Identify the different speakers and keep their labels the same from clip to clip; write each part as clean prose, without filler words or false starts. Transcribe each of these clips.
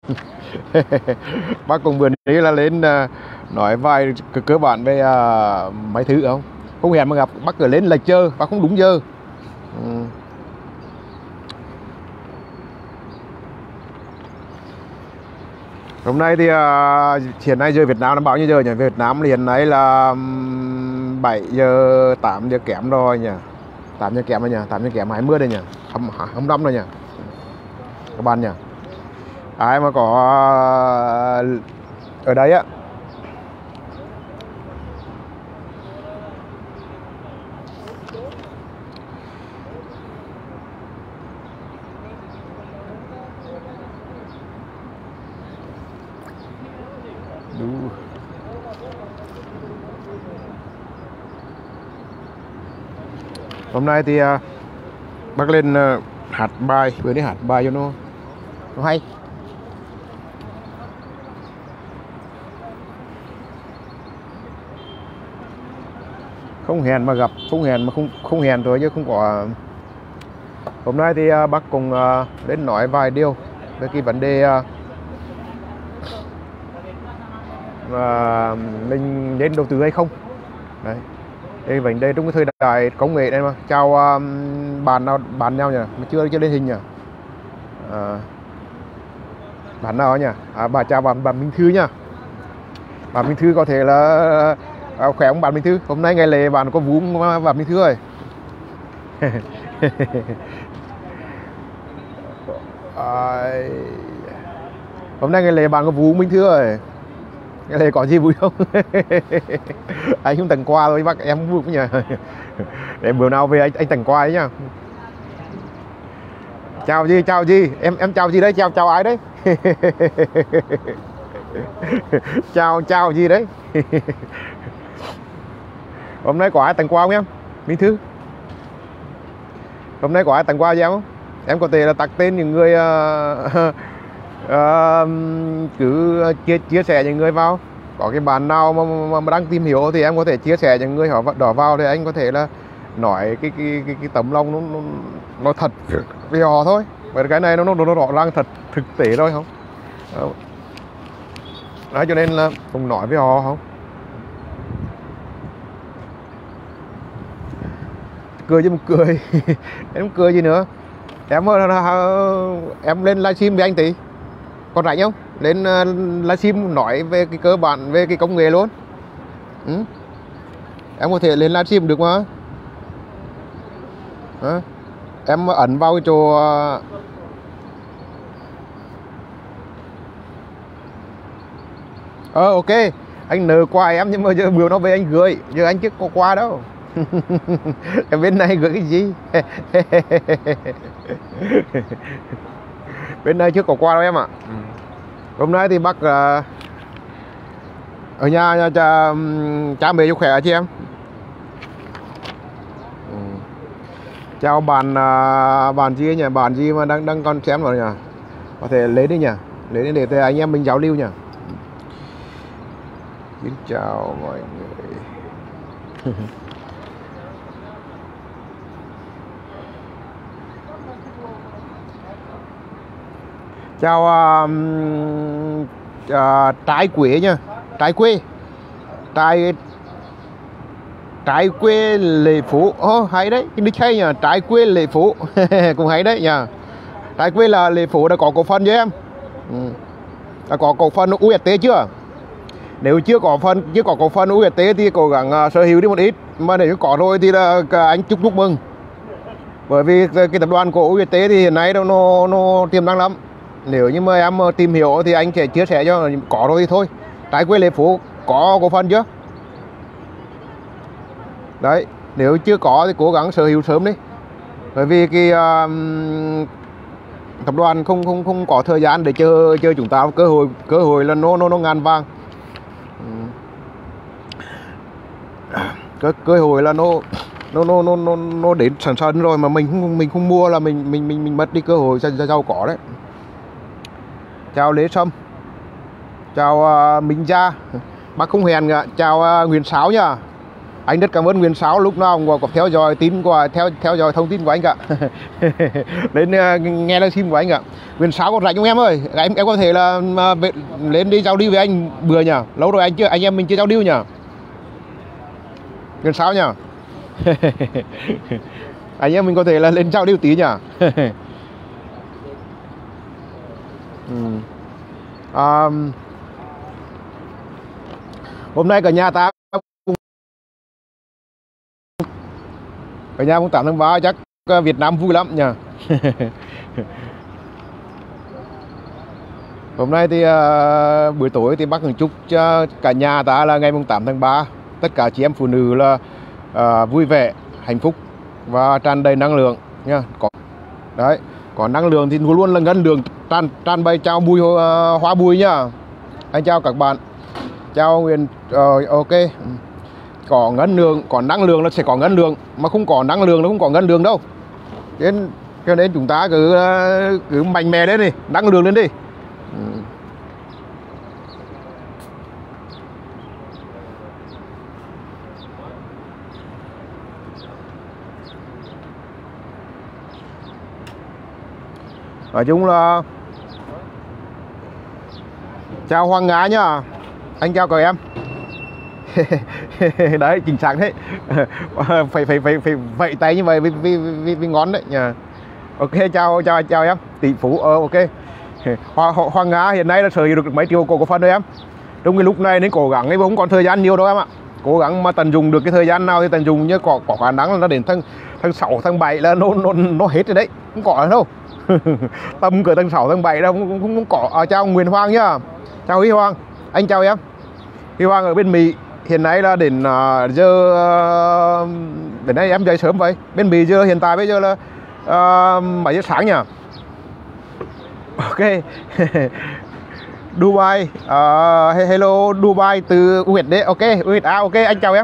Speaker 1: Bác cùng vừa đấy là lên nói vài cơ bản về mấy thứ không? Không hẹn mà gặp bác cứ lên lệch giờ, bác không đúng giờ. Hôm nay thì hiện nay giờ Việt Nam nó bao nhiêu giờ nhỉ? Việt Nam hiện nay là 7 giờ 8 giờ kém rồi nhỉ. 8 giờ kém rồi nhỉ, 8 giờ kém 20 đây nhỉ. 25 rồi nhỉ. Các bạn nhỉ. Ai mà có ở đây á hôm nay thì bác lên hát bài, bữa đi hát bài cho nó hay. Không hẹn mà gặp, không hẹn mà không hẹn rồi chứ không có. Hôm nay thì bác cùng đến nói vài điều về cái vấn đề mình nên đầu tư hay không. Đấy. Đây vấn đề trong cái thời đại công nghệ này mà. Chào bạn nhau nhỉ, mà chưa lên hình nhỉ. Bạn nào nhỉ? Bà chào bạn Minh Thư nhá. Bạn Minh Thư có thể là khỏe không bạn Minh Thư? Hôm nay ngày lễ bạn có vũ bạn Minh Thư ơi. Hôm nay ngày lễ bạn có vũ Minh Thư ơi. Ngày lễ có gì vui không? Anh không tặng quà thôi bác, em vui nhỉ. Để bữa nào về anh tặng quà ấy nhá. Chào gì? Em chào gì đấy? Chào ai đấy? chào gì đấy? Hôm nay có ai tặng quà không em? Minh Thư. Hôm nay có ai tặng quà cho em không? Em có thể là tặng tên những người cứ chia sẻ những người vào. Có cái bạn nào mà đang tìm hiểu thì em có thể chia sẻ những người họ đỏ vào thì anh có thể là nói cái tấm lòng nó thật với họ thôi. Bởi cái này nó rõ ràng thật thực tế thôi không? Đấy, cho nên là cùng nói với họ không? Cười chứ một cười. Em cười gì nữa? Em lên livestream với anh tí. Còn rảnh không? Lên livestream nói về cái cơ bản về cái công nghệ luôn. Em có thể lên livestream được mà. Em ấn vào cái chỗ ok, anh nợ quà em nhưng mà giờ bữa nó về anh gửi, giờ anh chưa có quà đâu. Em bên này gửi cái gì? Bên này chưa có quà đâu em ạ. Hôm nay thì bác ở nhà cha mẹ cho khỏe chị em. Chào bạn gì nhỉ? Bạn gì mà đang còn xem rồi nhỉ? Có thể lấy đi nhỉ? Lấy đi để anh em mình giao lưu nhỉ? Xin chào mọi người. Chào trái quế nha, trái quê Lệ Phú. Hay đấy, cái nick hay nhỉ, trái quê Lệ Phú. Cũng hay đấy nhỉ. Trái quê là Lệ Phú đã có cổ phần với em. Đã có cổ phần UST chưa? Nếu chưa có cổ phần UST thì cố gắng sở hữu đi một ít. Mà nếu có rồi thì là anh chúc mừng. Bởi vì cái tập đoàn của UST thì hiện nay nó tiềm năng lắm. Nếu như mà em tìm hiểu thì anh sẽ chia sẻ cho, có rồi thì thôi. Trái quê Lệ Phú có cổ phần chưa? Đấy, nếu chưa có thì cố gắng sở hữu sớm đi. Bởi vì cái tập đoàn không có thời gian để chờ chúng ta cơ hội là nó ngàn vàng. Cơ hội là nó đến sẵn sàng rồi mà mình không mua là mình mất đi cơ hội giàu có đấy. Chào Lê Sâm. Chào Minh Gia. Bác không hẹn cả. Chào Nguyễn Sáu nha. Anh rất cảm ơn Nguyên Sáu lúc nào cũng có theo dõi tin của theo dõi thông tin của anh cả. Lên nghe livestream của anh cả. Nguyên Sáu có rảnh không em ơi? Em có thể là lên đi giao lưu với anh bữa nhỉ? Lâu rồi anh em mình chưa giao lưu nhỉ? Nguyên Sáu nhỉ? Anh em mình có thể là lên giao lưu tí nhỉ? Hôm nay cả nhà ta cả nhà mùng 8 tháng 3 chắc Việt Nam vui lắm nhỉ. Hôm nay thì buổi tối thì bác chúc cho cả nhà ta là ngày mùng 8 tháng 3 tất cả chị em phụ nữ là vui vẻ, hạnh phúc và tràn đầy năng lượng nha. Đấy, có năng lượng thì luôn luôn là ngân đường tràn bay. Chào Bùi Hoa Bùi nhá. Anh chào các bạn. Chào Nguyên. Ok. Có ngân lượng, có năng lượng là sẽ có ngân lượng, mà không có năng lượng nó không có ngân lượng đâu. Cho nên chúng ta cứ mạnh mẽ lên đi, năng lượng lên đi. Nói chung là chào Hoàng Ngã nhá. Anh chào các em. Đấy, chính xác đấy. phải vẫy tay như vậy vì ngón đấy nhờ. Ok, chào em. Tỷ phú ok. Hoàng Ngã hiện nay là sở hữu được mấy triệu cổ phần rồi em. Trong cái lúc này nên cố gắng ấy, không còn thời gian nhiều đâu em ạ. Cố gắng mà tận dụng được cái thời gian nào thì tận dụng, như có khả năng là nó đến tháng 6 tháng 7 là nó hết rồi đấy. Không có đâu. Tầm cỡ tháng 6 tháng 7 đâu không có. Chào Nguyễn Hoàng nhá. Chào Huy Hoàng. Anh chào em. Huy Hoàng ở bên Mỹ. Hiện nay là đến giờ đến nay em dậy sớm vậy. Bên Mỹ giờ hiện tại bây giờ là 7 giờ sáng nhỉ. Ok. Dubai, hello Dubai từ USD. Ok, USA. Ok, anh chào em.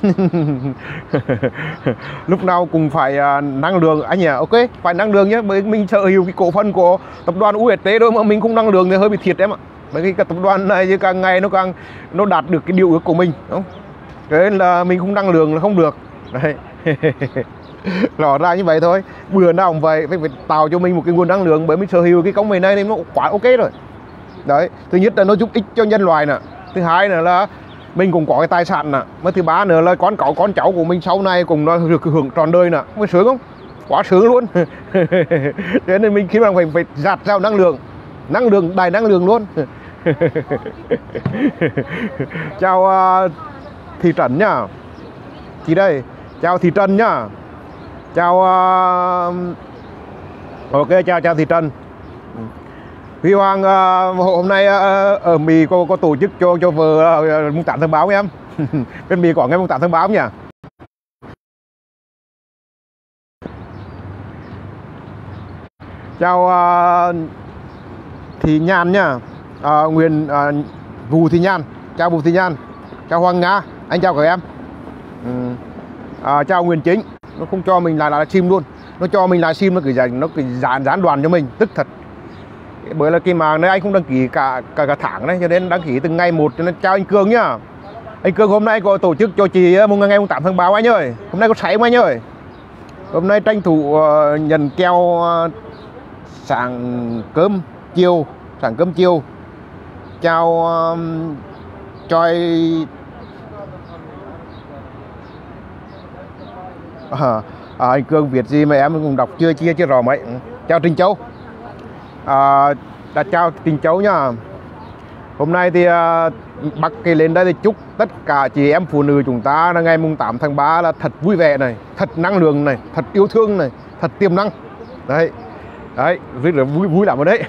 Speaker 1: Lúc nào cũng phải năng lượng anh nhỉ. Ok, phải năng lượng nhé, bởi mình sở hữu cái cổ phần của tập đoàn USD thôi mà mình không năng lượng thì hơi bị thiệt em ạ. Bởi vì cái tập đoàn này thì càng ngày nó đạt được cái điều ước của mình, đúng không? Cho nên là mình không năng lượng là không được. Đấy. Rõ ra như vậy thôi. Bữa nào cũng vậy, phải tạo cho mình một cái nguồn năng lượng, bởi mình sở hữu cái công nghệ này thì nó quá ok rồi. Đấy, thứ nhất là nó giúp ích cho nhân loại nè. Thứ hai nữa là mình cũng có cái tài sản nè. Mà thứ ba nữa là con cháu của mình sau này cũng nó được hưởng trọn đời nè. Mới sướng không? Quá sướng luôn. Thế nên mình khi mà phải dạt ra năng lượng, đầy năng lượng luôn. Chào Thị Trấn nhá. Chị đây. Chào Thị Trấn nhá. Chào ok, chào Thị Trấn. Huy Hoàng hôm nay ở Mỹ có tổ chức cho vợ mùng 8 tháng 3 không em? Bên Mỹ có ngày mùng 8 tháng 3 không nhỉ? Chào Thị Nhan nhá. Vũ Thị Nhan. Chào Vũ Thị Nhan. Chào Hoàng Nga. Anh chào các em. Chào Nguyễn Chính. Nó không cho mình lại sim luôn. Nó cho mình lại sim, nó cứ gián đoạn cho mình, tức thật. Bởi là cái mạng này anh không đăng ký cả tháng đấy, cho nên đăng ký từng ngày một. Cho nên chào anh Cường nhá. Anh Cường hôm nay có tổ chức cho chị ngày 8 tháng 3 anh ơi. Hôm nay có sảy không anh ơi? Hôm nay tranh thủ nhận keo sáng cơm chiều. Chào Choi anh Cường Việt gì mà em cũng đọc chưa rõ mấy. Chào Trình Châu. Chào Trình Châu nhá. Hôm nay thì Bắc Kỳ lên đây thì chúc tất cả chị em phụ nữ chúng ta là ngày mùng 8 tháng 3 là thật vui vẻ này, thật năng lượng này, thật yêu thương này, thật tiềm năng. Đấy, rất là vui lắm ở đấy.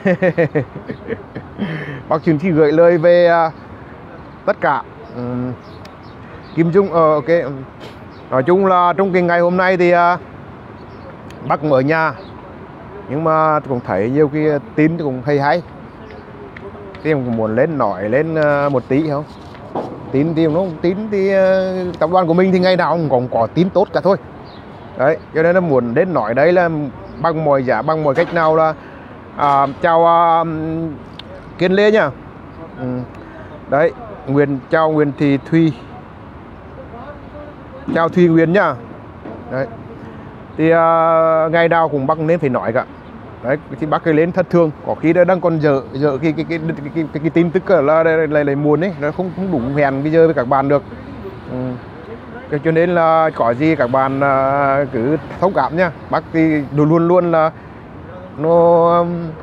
Speaker 1: Bác Trường chỉ gửi lời về tất cả. Kim Dung ok. Nói chung là trong cái ngày hôm nay thì bác cũng ở nhà, nhưng mà cũng thấy nhiều cái tin cũng hay. Thì cũng muốn nói lên một tí không? Tin thì tập đoàn của mình thì ngày nào cũng còn có tin tốt cả thôi. Đấy, cho nên là muốn đến nói đấy là bằng mọi giá, bằng mọi cách nào là chào Kiên Lê nhá. Đấy, chào Nguyễn Thị Thùy. chào Thùy Nguyễn nhá. Đấy. Thì ngày nào cũng bác nên phải nói cả. Đấy, thì bác ấy lên thất thường, có khi đang còn dở cái tin tức là lại muộn ấy, nó không đúng hẹn bây giờ với các bạn được. Cho nên là có gì các bạn cứ thông cảm nhá. Bác thì luôn luôn là nó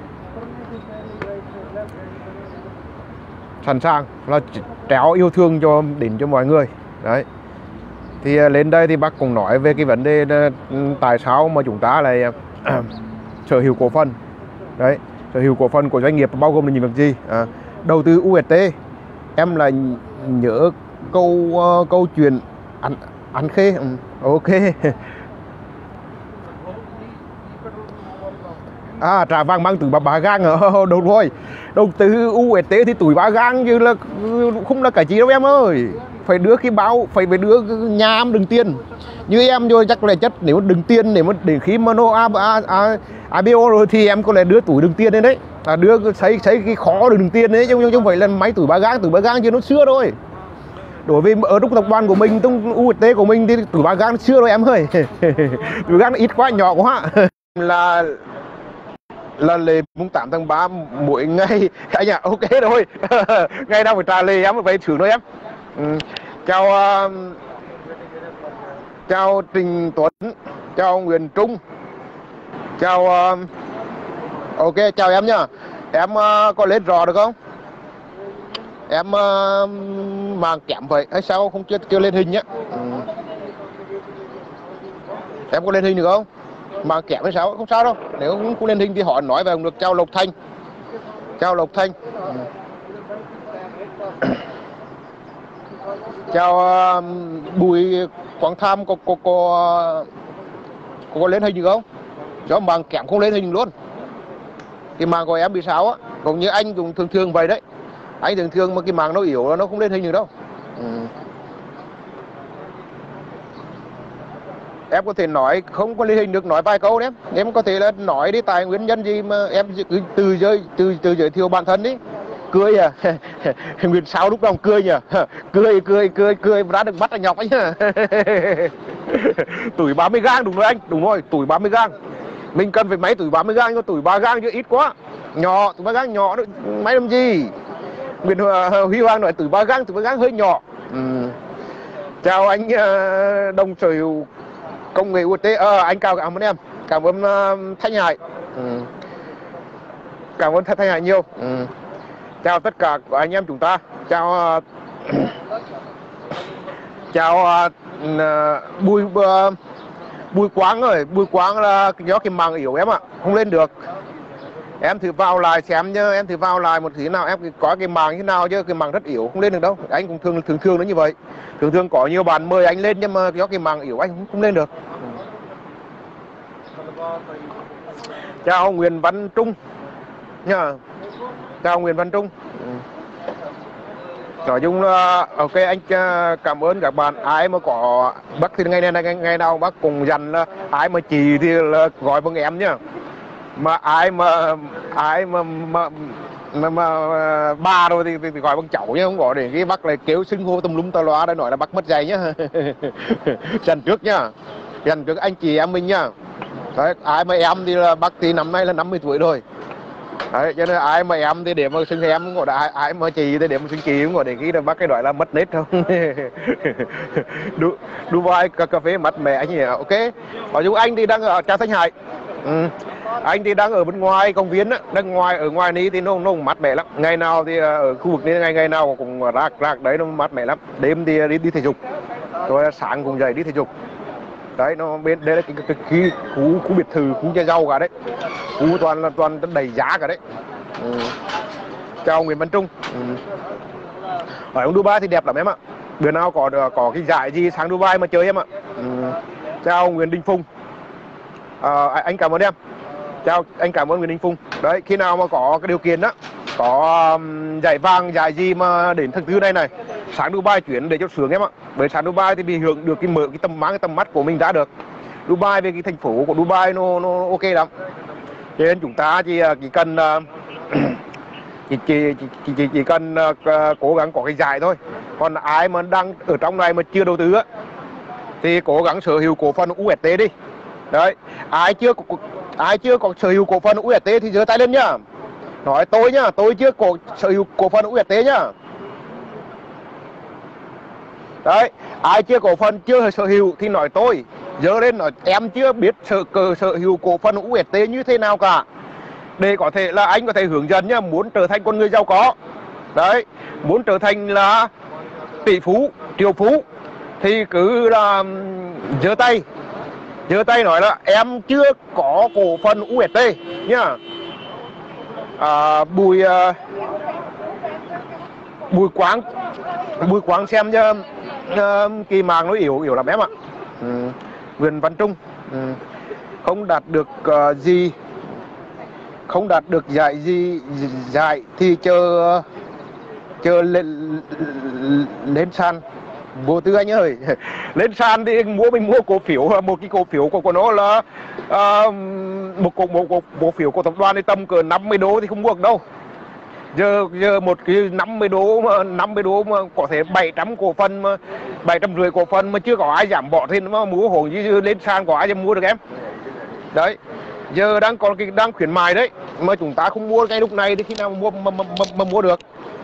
Speaker 1: sẵn sàng là trao yêu thương đến cho mọi người. Đấy. Thì lên đây thì bác cũng nói về cái vấn đề là tại sao mà chúng ta lại sở hữu cổ phần. Đấy, sở hữu cổ phần của doanh nghiệp bao gồm là những việc gì? Đầu tư UST. Em là nhớ câu chuyện ăn khê. Ok. Trà vàng mang từ bà gang đúng rồi. Đầu tư UST thì tuổi bà gang như là không là cái gì đâu em ơi. Phải đưa cái báo, phải đưa nhà em đừng tiền. Như em rồi chắc là chất nếu đừng tiền, nếu mà đến khi mà nó IPO rồi thì em có lẽ đưa tuổi đừng tiền lên đấy. Đưa xây cái khó đừng tiền đấy, chứ không phải là máy tuổi bà gang chứ nó xưa rồi. Đối với ở trong tập đoàn của mình, trong UST của mình thì tuổi bà gang nó xưa rồi em ơi. Tuổi gang nó ít quá, nhỏ quá. Là lễ mùng 8 tháng 3 mỗi ngày anh ạ. Ok rồi. Ngày nào phải trả lễ em phải thử thôi em. Chào Trình Tuấn, chào Nguyễn Trung, chào ok, chào em nhá. Em có lên rõ được không? Em màng kém vậy hay sao không chưa lên hình nhá. Em có lên hình được không? Màng kém hay sao? Không sao đâu. Nếu không lên hình thì họ nói về được. Chào Lộc Thanh. Chào Lộc Thanh. Chào Bùi Quảng Tham, có lên hình được không? Do màng kém không lên hình luôn. Cái màng của em bị sao á, cũng như anh cũng thường vậy đấy. Anh thường mà cái màng nó yếu nó không lên hình được đâu. Em có thể nói không có lên hình được, nói vài câu đấy. Em có thể là nói đi tại nguyên nhân gì mà em cứ từ giới thiệu bản thân đi. Cười à. Nguyên sao lúc nào cười nhỉ. Cười ra được bắt là nhọc ấy nhá. Tuổi 30 gang đúng rồi anh. Đúng rồi, tuổi 30 gang. Mình cần phải máy tuổi 30 gang, nhưng tuổi 3 gang chứ ít quá. Nhỏ, tuổi 3 gang nhỏ máy làm gì. Nguyễn Huy Hoàng nói tuổi 3 gang hơi nhỏ. Chào anh đồng sở hữu công nghệ UT. Anh cảm ơn em. Cảm ơn Thanh Hải. Cảm ơn Thanh Hải nhiều. Chào tất cả anh em chúng ta. Chào Bùi Quang ơi. Bùi Quang là do cái màng yếu em ạ, không lên được. Em thử vào lại xem nhá, em thử vào lại một thứ nào em có cái màng như nào chứ cái màng rất yếu không lên được đâu. Anh cũng thường nó như vậy. Thường có nhiều bạn mời anh lên nhưng mà do cái màng yếu anh không lên được. Chào Nguyễn Văn Trung nha. Chào Nguyễn Văn Trung. Nói chung là ok, anh cảm ơn các bạn. Ai mà có bác thì ngày nào bác cùng dành là ai mà chị thì là gọi bằng em nhá. Mà ai mà ba rồi thì gọi bằng cháu nhá, không gọi để cái bác lại kêu xưng hô tùm lum tà loa để nói là bác mất dạy nhá. Dành trước nhá. Dành trước anh chị em mình nhá. Đấy, ai mà em thì là bác thì năm nay là 50 tuổi rồi. Đấy, cho nên ai mà em thì để mà xưng em, gọi là ai mà chị thì để mà xưng chị, cũng gọi để khi là bác cái loại là mất nết không. Dubai cà phê mát mẻ anh nhỉ. Ok. Ở dù anh thì đang ở Trà Thanh Hải. Anh thì đang ở bên ngoài công viên á, ở ngoài này thì nó mát mẻ lắm. Ngày nào thì ở khu vực này ngày nào cũng rạc đấy, nó mát mẻ lắm. Đêm thì đi thể dục, rồi sáng cũng dậy đi thể dục. Đấy, nó bên đây là cái khu biệt thự, khu nhà giàu cả đấy. Khu toàn đầy giá cả đấy. Chào Nguyễn Văn Trung. Ở ông Dubai thì đẹp lắm em ạ. Bữa nào có cái giải gì sang Dubai mà chơi em ạ. Chào Nguyễn Đình Phùng. Anh cảm ơn em. Chào, anh cảm ơn Nguyễn Đình Phùng. Đấy, khi nào mà có cái điều kiện đó, có giải vàng, giải gì mà đến tháng 4 này sáng Dubai chuyển để cho sướng em ạ. Bởi sáng Dubai thì bị hưởng được cái tầm mắt của mình đã được. Dubai về cái thành phố của Dubai nó ok lắm. Cho nên chúng ta chỉ cần chỉ cần cố gắng có cái giải thôi. Còn ai mà đang ở trong này mà chưa đầu tư á thì cố gắng sở hữu cổ phần UST đi. Đấy, ai chưa có sở hữu cổ phần UST thì giơ tay lên nhá. Nói tôi nhá, tôi chưa có sở hữu cổ phần UST nhá. Đấy, ai chưa cổ phần chưa sở hữu thì nói tôi, giơ lên nói em chưa biết sở hữu cổ phần UST như thế nào cả. Để có thể là anh có thể hướng dẫn nhá, muốn trở thành con người giàu có. Đấy, muốn trở thành là tỷ phú, triệu phú thì cứ là giơ tay nói là em chưa có cổ phần UST nhá. Bùi Quang xem cho kỳ mạng nó yếu lắm em ạ. Nguyễn Văn Trung không đạt được gì, không đạt được giải thì chờ lên sàn vô tư anh ơi. Lên sàn thì mình mua cổ phiếu, một cái cổ phiếu của nó là một cổ phiếu của tập đoàn thì tầm cỡ 50 đô thì không mua được đâu. Giờ một cái 50 đô mà có thể 700 cổ phần mà 750 cổ phần mà chưa có ai giảm bỏ thì nó mua hồn chứ lên sàn có ai dám mua được em. Đấy, giờ đang khuyến mại đấy mà chúng ta không mua cái lúc này thì khi nào mà mua được.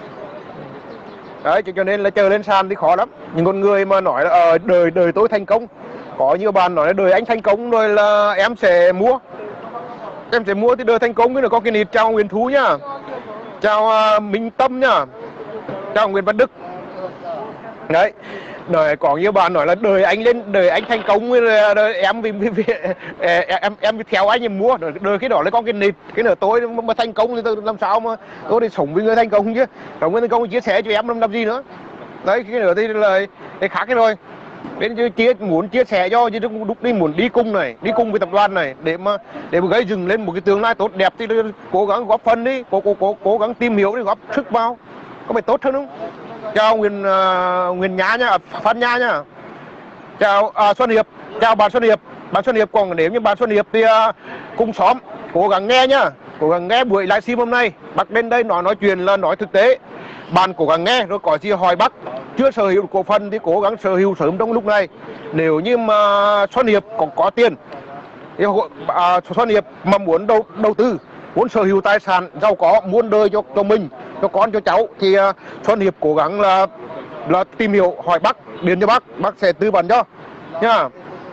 Speaker 1: Đấy, cho nên là chờ lên sàn thì khó lắm. Những con người mà nói là đời tôi thành công, có nhiều bạn nói là đời anh thành công rồi là em sẽ mua thì đời thành công. Cái là có cái nịt. Chào Nguyễn Thú nhá, chào Minh Tâm nhá, chào Nguyễn Văn Đức. Đấy, đời có nhiều bạn nói là đời anh thành công đời em em theo anh em mua đời cái đó là con cái nịt. Cái nữa tôi mà thành công thì tôi làm sao mà tôi đi sống với người thành công chứ, sống với thành công chia sẻ cho em làm gì nữa. Đấy, cái nữa thì là cái khác cái rồi. Nên muốn chia sẻ cho chứ lúc đi muốn đi cùng với tập đoàn này để mà gây dựng lên một cái tương lai tốt đẹp thì cố gắng góp phần đi, cố gắng tìm hiểu để góp sức vào có phải tốt hơn không. Chào Nguyễn Nhã nhá, Phan Nhã nhá. Chào Xuân Hiệp, chào bạn Xuân Hiệp. Bạn Xuân Hiệp còn nếu như bạn Xuân Hiệp thì cùng xóm cố gắng nghe nhá, cố gắng nghe buổi livestream hôm nay. Bác đến đây nói chuyện là nói thực tế. Bạn cố gắng nghe rồi có gì hỏi bác. Chưa sở hữu cổ phần thì cố gắng sở hữu sớm trong lúc này. Nếu như mà Xuân Hiệp có tiền thì Xuân Hiệp mà muốn đầu tư, muốn sở hữu tài sản giàu có, muốn đời cho mình, cho con cho cháu thì Xuân Hiệp cố gắng là tìm hiểu hỏi bác, điện cho bác sẽ tư vấn cho nhá.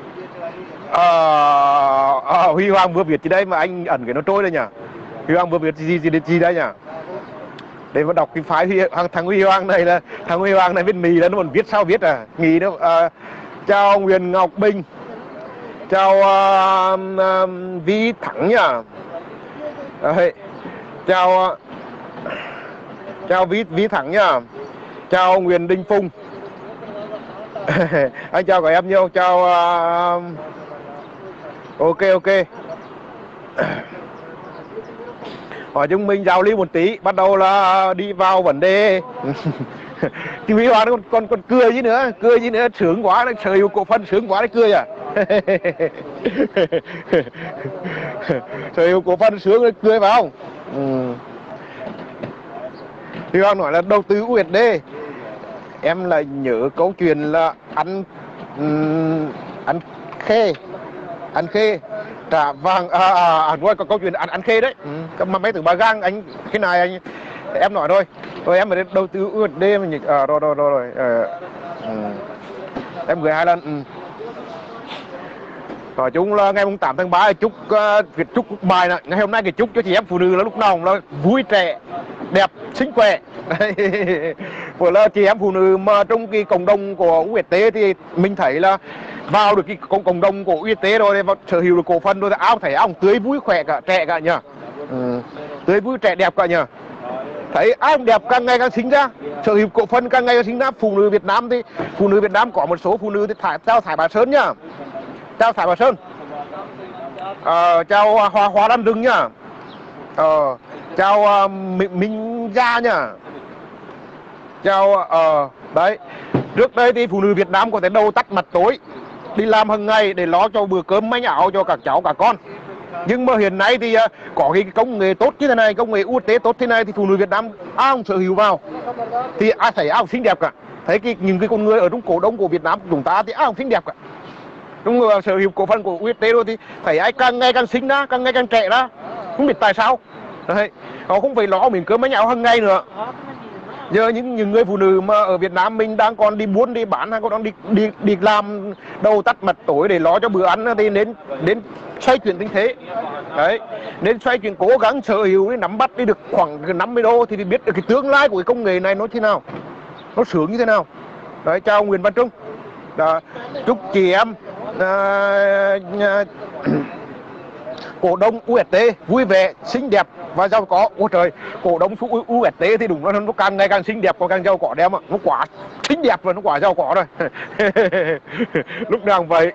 Speaker 1: Huy Hoàng vừa viết gì đây mà anh ẩn cái nó trôi đây nhỉ? Huy Hoàng vừa viết gì đây nhỉ? Để mà đọc cái file thằng Huy Hoàng này là thằng Huy Hoàng này viết mì là nó còn viết sao viết nghỉ đâu. Chào Nguyễn Ngọc Bình, chào Vi Thắng nhá. Đấy, chào Vi Thắng nhá, chào Nguyễn Đình Phùng. Anh chào cả em nhiều, chào ok. Hỏi chúng mình giao lưu một tí, bắt đầu là đi vào vấn đề. Thì Huy Hoàng còn cười gì nữa, sướng quá, sở hữu cổ phần sướng quá đấy, cười à. Sở hữu cổ phần sướng đấy, cười phải không? Huy Hoàng nói là đầu tư USD. Em là nhớ câu chuyện là ăn khê trả vàng có câu chuyện ăn khê đấy. Mà mấy từ Bà Gang anh cái này anh em nói thôi em phải đầu tư USD mình rồi em gửi 2 lần. Nói chung là ngày 8 tháng 3 chúc bài này ngày hôm nay thì chúc cho chị em phụ nữ là lúc nào là vui trẻ đẹp xinh khỏe. Vừa là chị em phụ nữ mà trong cái cộng đồng của UST thì mình thấy là vào được cái cộng đồng của UST rồi và sở hữu được cổ phần rồi thì ai tươi vui khỏe cả, trẻ cả nhỉ. Tươi vui trẻ đẹp cả nhỉ. Thấy ai cũng đẹp càng ngày càng xinh ra, sở hữu cổ phần càng ngày càng xinh ra. Phụ nữ Việt Nam thì phụ nữ Việt Nam có một số phụ nữ thì chào Thải Bà Sơn nhá, chào Thải Bà Sơn. Chào Hoa Lan Rừng nhá. Chào Minh Gia nhá. Chào đấy. Trước đây thì phụ nữ Việt Nam có thể đầu tắt mặt tối đi làm hàng ngày để lo cho bữa cơm manh áo cho các cháu cả con. Nhưng mà hiện nay thì có cái công nghệ tốt như thế này, công nghệ UST tốt thế này thì phụ nữ Việt Nam ai cũng sở hữu vào thì ai thấy ai cũng xinh đẹp cả. Thấy những cái con người ở trong cổ đông của Việt Nam của chúng ta thì ai cũng xinh đẹp cả. Đúng rồi, sở hữu cổ phần của UST rồi thì thấy ai càng ngày càng xinh ra, càng ngày càng trẻ ra, không biết tại sao. Đấy, họ không phải lo miếng cơm bánh nhạo hàng ngày nữa. Giờ những người phụ nữ mà ở Việt Nam mình đang còn đi buôn đi bán hay còn đang đi làm đầu tắt mặt tối để lo cho bữa ăn thì nên xoay chuyển tình thế. Đấy, nên xoay chuyển, cố gắng sở hữu nắm bắt đi được khoảng 50 đô thì biết được cái tương lai của cái công nghệ này nó thế nào, nó sướng như thế nào. Đấy, chào Nguyễn Văn Trung. Đó, chúc chị em cổ đông UST vui vẻ, xinh đẹp và giàu có. Ôi trời, cổ đông UST thì đúng là nó càng ngày càng xinh đẹp và càng giàu có đẹp ạ. Nó quá xinh đẹp và nó quá giàu có rồi. Lúc nào vậy.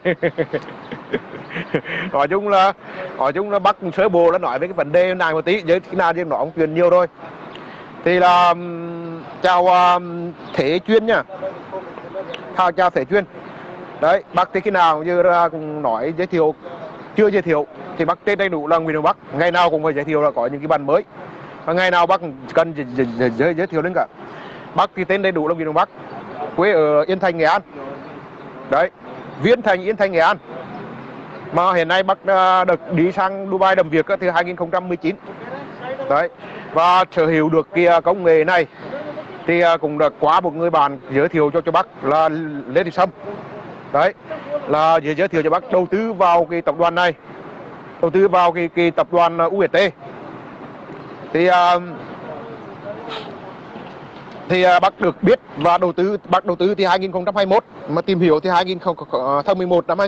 Speaker 1: nói chung là Bắc sơ bộ đã nói về cái vấn đề này một tí, với cái nào thì nó cũng chuyện nhiều rồi. Thì là chào Thế Chuyên nha. Chào Thế Chuyên. Đấy, Bắc thì khi nào như cũng nói giới thiệu, chưa giới thiệu thì Bắc tên đầy đủ là Nguyễn Hồng Bắc, ngày nào cũng phải giới thiệu là có những cái bản mới, và ngày nào Bắc cần giới thiệu lên cả. Bắc thì tên đầy đủ là Nguyễn Hồng Bắc, quê ở Yên Thành, Nghệ An. Đấy, Viên Thành, Yên Thành, Nghệ An. Mà hiện nay Bắc được đi sang Dubai làm việc từ 2019. Đấy, và sở hữu được cái công nghệ này thì cũng được qua một người bạn giới thiệu cho Bắc là Lê Thị Sâm. Đấy, là giới thiệu cho Bắc đầu tư vào cái tập đoàn này, đầu tư vào cái tập đoàn UST. Thì Bắc được biết và Bắc đầu tư thì 2021 mà tìm hiểu thì tháng 11 năm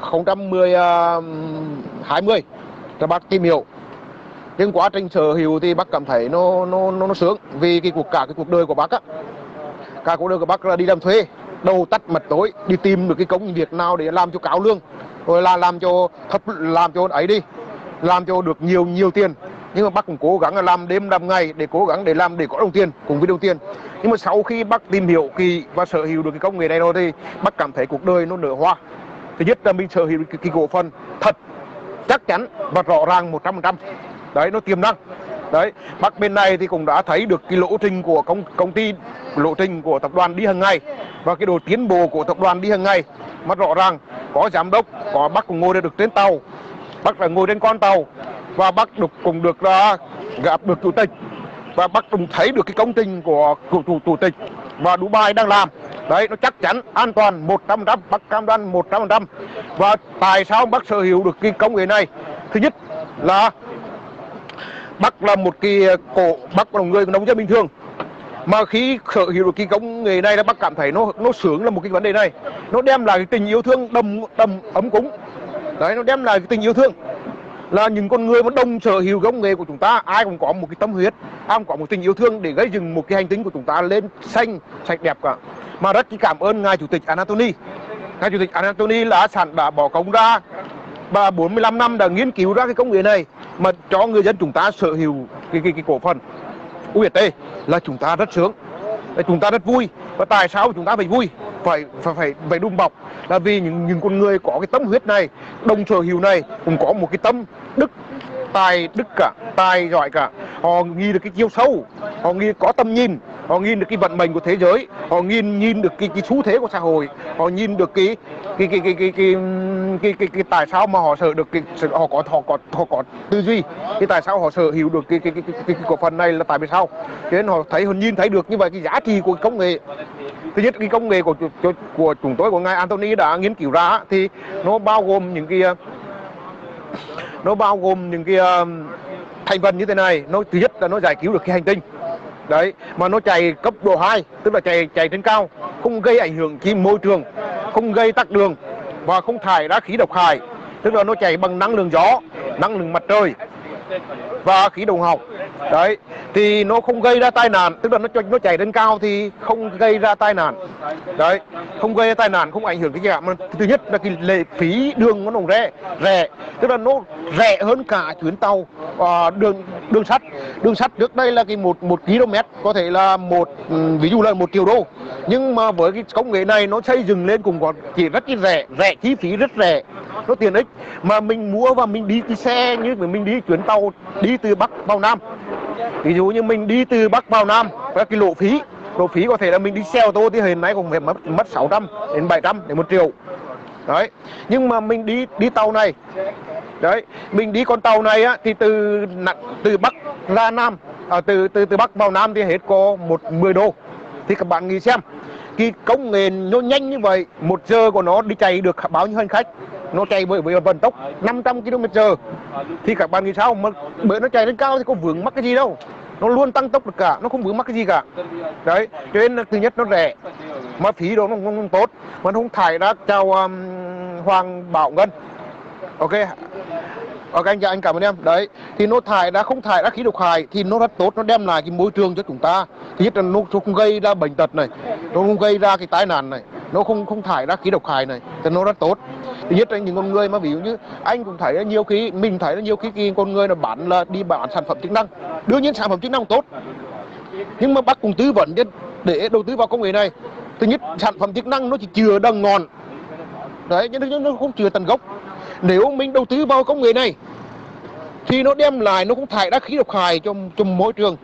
Speaker 1: 2020 là Bắc tìm hiểu. Nhưng quá trình sở hữu thì Bắc cảm thấy nó sướng, vì cái cuộc đời của Bắc á, cả cuộc đời của Bắc là đi làm thuê, đầu tắt mặt tối đi tìm được cái công việc nào để làm cho cao lương, rồi là làm cho ấy đi, làm cho được nhiều tiền. Nhưng mà Bắc cũng cố gắng là làm đêm làm ngày để cố gắng để làm để có đồng tiền, cùng với đồng tiền. Nhưng mà sau khi Bắc tìm hiểu kỳ và sở hữu được cái công nghệ này rồi thì Bắc cảm thấy cuộc đời nó nở hoa. Thứ nhất là mình sở hữu cái cổ phần thật, chắc chắn và rõ ràng 100%. Đấy, nó tiềm năng. Đấy, Bắc bên này thì cũng đã thấy được cái lộ trình của công ty, lộ trình của tập đoàn đi hàng ngày và cái độ tiến bộ của tập đoàn đi hàng ngày. Mà rõ ràng có giám đốc, có Bắc cũng ngồi được trên tàu, Bắc là ngồi trên con tàu, và Bắc cũng được gặp được chủ tịch, và Bắc cũng thấy được cái công trình của chủ tịch và Dubai đang làm. Đấy, nó chắc chắn, an toàn 100%, Bắc cam đoan 100%. Và tại sao Bắc sở hữu được cái công nghệ này? Thứ nhất là Bắc là một cái Bắc là người nông dân bình thường, mà khi sở hữu được cái công nghệ này là Bắc cảm thấy nó sướng là một cái vấn đề này. Nó đem lại cái tình yêu thương đầm ấm cúng. Đấy, nó đem lại cái tình yêu thương. Là những con người mà đồng sở hữu công nghệ của chúng ta, ai cũng có một cái tâm huyết, ai cũng có một tình yêu thương để gây dựng một cái hành tinh của chúng ta lên xanh, sạch đẹp cả. Mà rất cảm ơn ngài chủ tịch Anthony. Ngài chủ tịch Anthony đã bỏ công ra và 45 năm đã nghiên cứu ra cái công nghệ này mà cho người dân chúng ta sở hữu cái cổ phần UST, là chúng ta rất sướng, chúng ta rất vui. Và tại sao chúng ta phải vui, phải đùm bọc, là vì những con người có cái tâm huyết này, đồng sở hữu này cũng có một cái tâm đức cả, tài giỏi cả. Họ nghĩ được cái chiều sâu, họ nghĩ có tầm nhìn, họ nhìn được cái vận mệnh của thế giới, họ nhìn được cái xu thế của xã hội, họ nhìn được cái tại sao mà họ sở được họ có tư duy, cái tại sao họ sở hữu được cái cổ phần này là tại vì sao. Cho nên họ nhìn thấy được như vậy cái giá trị của công nghệ. Thứ nhất, cái công nghệ của chúng tôi, của ngài Anthony đã nghiên cứu ra thì nó bao gồm những cái thành phần như thế này. Thứ nhất là nó giải cứu được cái hành tinh. Đấy, mà nó chạy cấp độ 2, tức là chạy trên cao, không gây ảnh hưởng chi môi trường, không gây tắc đường và không thải ra khí độc hại. Tức là nó chạy bằng năng lượng gió, năng lượng mặt trời và khí đồng học. Đấy, thì nó không gây ra tai nạn, tức là nó chạy trên cao thì không gây ra tai nạn. Đấy, không gây ra tai nạn, không ảnh hưởng cái gì cả. Mà thứ nhất là cái lệ phí đường nó rẻ, tức là nó rẻ hơn cả chuyến tàu đường sắt. Đường sắt trước đây là cái một km có thể là ví dụ là 1 triệu đô, nhưng mà với cái công nghệ này nó xây dựng lên cũng có chỉ rất rẻ, chi phí rất rẻ, nó tiện ích. Mà mình mua và mình đi cái xe như mình đi chuyến tàu đi từ Bắc vào Nam, ví dụ như mình đi từ Bắc vào Nam, cái lộ phí có thể là mình đi xe ô tô thì hiện nay cũng phải mất 600 đến 700 đến 1 triệu. Đấy, nhưng mà mình đi tàu này, đấy, mình đi con tàu này á thì từ Bắc ra Nam, từ Bắc vào Nam thì hết có 10 đô. Thì các bạn nghĩ xem, cái công nghệ nó nhanh như vậy, 1 giờ của nó đi chạy được bao nhiêu hành khách, nó chạy với vận tốc 500 km/h, thì các bạn nghĩ sao? Mà bởi nó chạy lên cao thì có vướng mắc cái gì đâu, nó luôn tăng tốc được cả, nó không vướng mắc cái gì cả. Đấy, cho nên thứ nhất nó rẻ, mà phí đó nó không tốt, mà nó không thải ra. Chào Hoàng Bảo Ngân. Ok. Ok anh cảm ơn em. Đấy, thì nó không thải ra khí độc hại thì nó rất tốt, nó đem lại cái môi trường cho chúng ta. Thứ nhất là nó không gây ra bệnh tật này, nó không gây ra cái tai nạn này, nó không thải ra khí độc hại này, thì nó rất tốt. Thứ nhất là những con người mà ví dụ như anh cũng thấy nhiều khi, mình thấy là nhiều khi con người là đi bán sản phẩm chức năng. Đương nhiên sản phẩm chức năng tốt, nhưng mà bác cũng tư vấn để đầu tư vào công nghệ này. Thứ nhất, sản phẩm chức năng nó chỉ chừa đằng ngọn, đấy, nhưng nó không chừa tận gốc. Nếu mình đầu tư vào công nghệ này thì nó đem lại, nó cũng thải ra khí độc hại cho môi trường,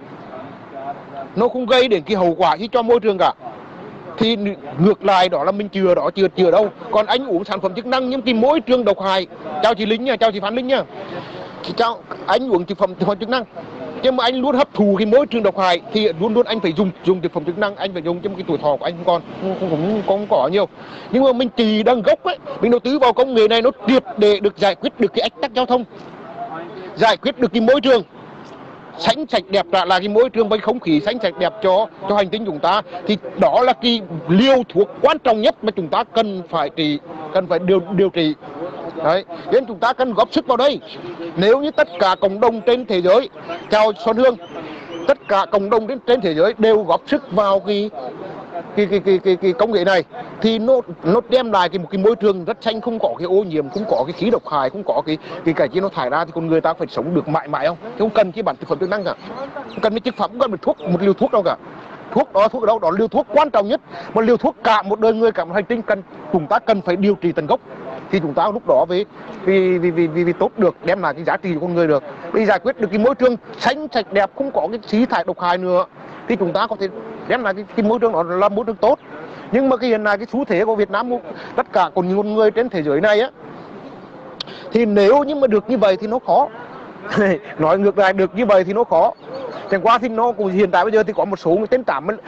Speaker 1: nó không gây đến cái hậu quả gì cho môi trường cả. Thì ngược lại đó là mình chừa đâu. Còn anh uống sản phẩm chức năng nhưng cái môi trường độc hại. Chào chị Linh nha, chào chị Phan Linh nha. Chào anh uống thực phẩm chức năng, nhưng mà anh luôn hấp thụ cái môi trường độc hại thì luôn anh phải dùng thực phẩm chức năng, anh phải dùng trong cái tuổi thọ của anh không có nhiều. Nhưng mà mình chỉ đang gốc ấy, mình đầu tư vào công nghệ này nó triệt để được giải quyết được cái ách tắc giao thông, giải quyết được cái môi trường xanh sạch đẹp, trả lại cái môi trường với không khí xanh sạch đẹp cho hành tinh chúng ta. Thì đó là cái liều thuốc quan trọng nhất mà chúng ta cần phải điều trị. Đấy, nên chúng ta cần góp sức vào đây. Nếu như tất cả cộng đồng trên thế giới, chào Xuân Hương, tất cả cộng đồng trên thế giới đều góp sức vào cái công nghệ này thì nó đem lại một cái môi trường rất xanh, không có cái ô nhiễm, không có cái khí độc hại, không có cái gì nó thải ra, thì con người ta phải sống được mãi mãi không? Không cần cái bản thực phẩm chức năng cả, không cần cái thực phẩm, không cần một liều thuốc đâu cả. Thuốc đó liều thuốc quan trọng nhất, một liều thuốc cả một đời người, cả một hành tinh chúng ta cần phải điều trị tận gốc, thì chúng ta lúc đó vì tốt được, đem lại cái giá trị của con người được, để giải quyết được cái môi trường xanh sạch đẹp, không có cái khí thải độc hại nữa, thì chúng ta có thể đem lại cái môi trường đó là môi trường tốt. Nhưng mà cái hiện nay cái xu thế của Việt Nam, tất cả còn những người trên thế giới này á, thì nếu như mà được như vậy thì nó khó. Nói ngược lại, được như vậy thì nó khó. Chẳng qua thì nó cũng hiện tại bây giờ thì có một số người trên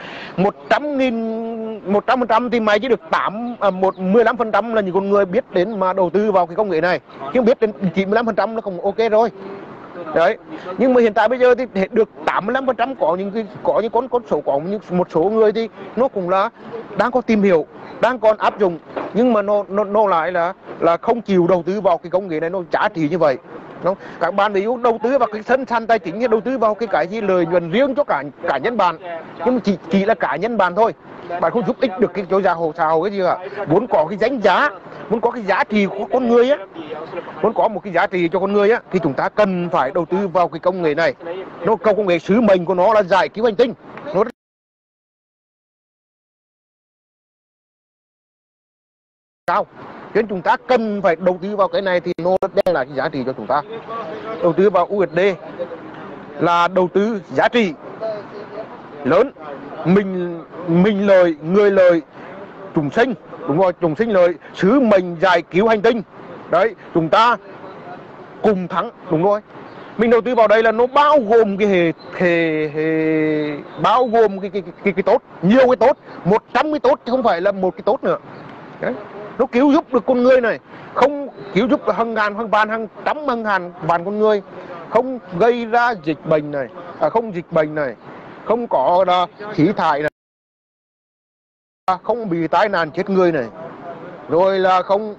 Speaker 1: 100% thì mày chỉ được 15% là những con người biết đến mà đầu tư vào cái công nghệ này, nhưng biết đến 95% nó không ok rồi. Đấy, nhưng mà hiện tại bây giờ thì được 85%, có những con số, có một số người thì nó cũng là đang có tìm hiểu, đang còn áp dụng, nhưng mà nó lại là không chịu đầu tư vào cái công nghệ này, nó giá trị như vậy. Đúng. Các bạn ví dụ đầu tư vào cái sân sàn tài chính, như đầu tư vào cái gì lợi nhuận riêng cho cả nhân bạn, nhưng mà chỉ là cả nhân bạn thôi, bạn không giúp ích được cái chỗ xã hội cái gì cả. Muốn có cái danh giá, muốn có cái giá trị của con người á, muốn có một cái giá trị cho con người á, thì chúng ta cần phải đầu tư vào cái công nghệ này. Nó công nghệ sứ mệnh của nó là giải cứu hành tinh, nó cao, cho nên chúng ta cần phải đầu tư vào cái này thì nó đem lại cái giá trị cho chúng ta. Đầu tư vào USD là đầu tư giá trị lớn, mình lời, người lời, chúng sinh, đúng rồi, chúng sinh lợi, sứ mệnh giải cứu hành tinh. Đấy, chúng ta cùng thắng, đúng rồi. Mình đầu tư vào đây là nó bao gồm cái bao gồm cái tốt, nhiều cái tốt, 100 cái tốt chứ không phải là một cái tốt nữa. Đấy, nó cứu giúp được con người này, không cứu giúp hàng ngàn, hàng vạn, hàng trăm, hàng ngàn vạn con người, không gây ra dịch bệnh này, không có khí thải này, không bị tai nạn chết người này, rồi là không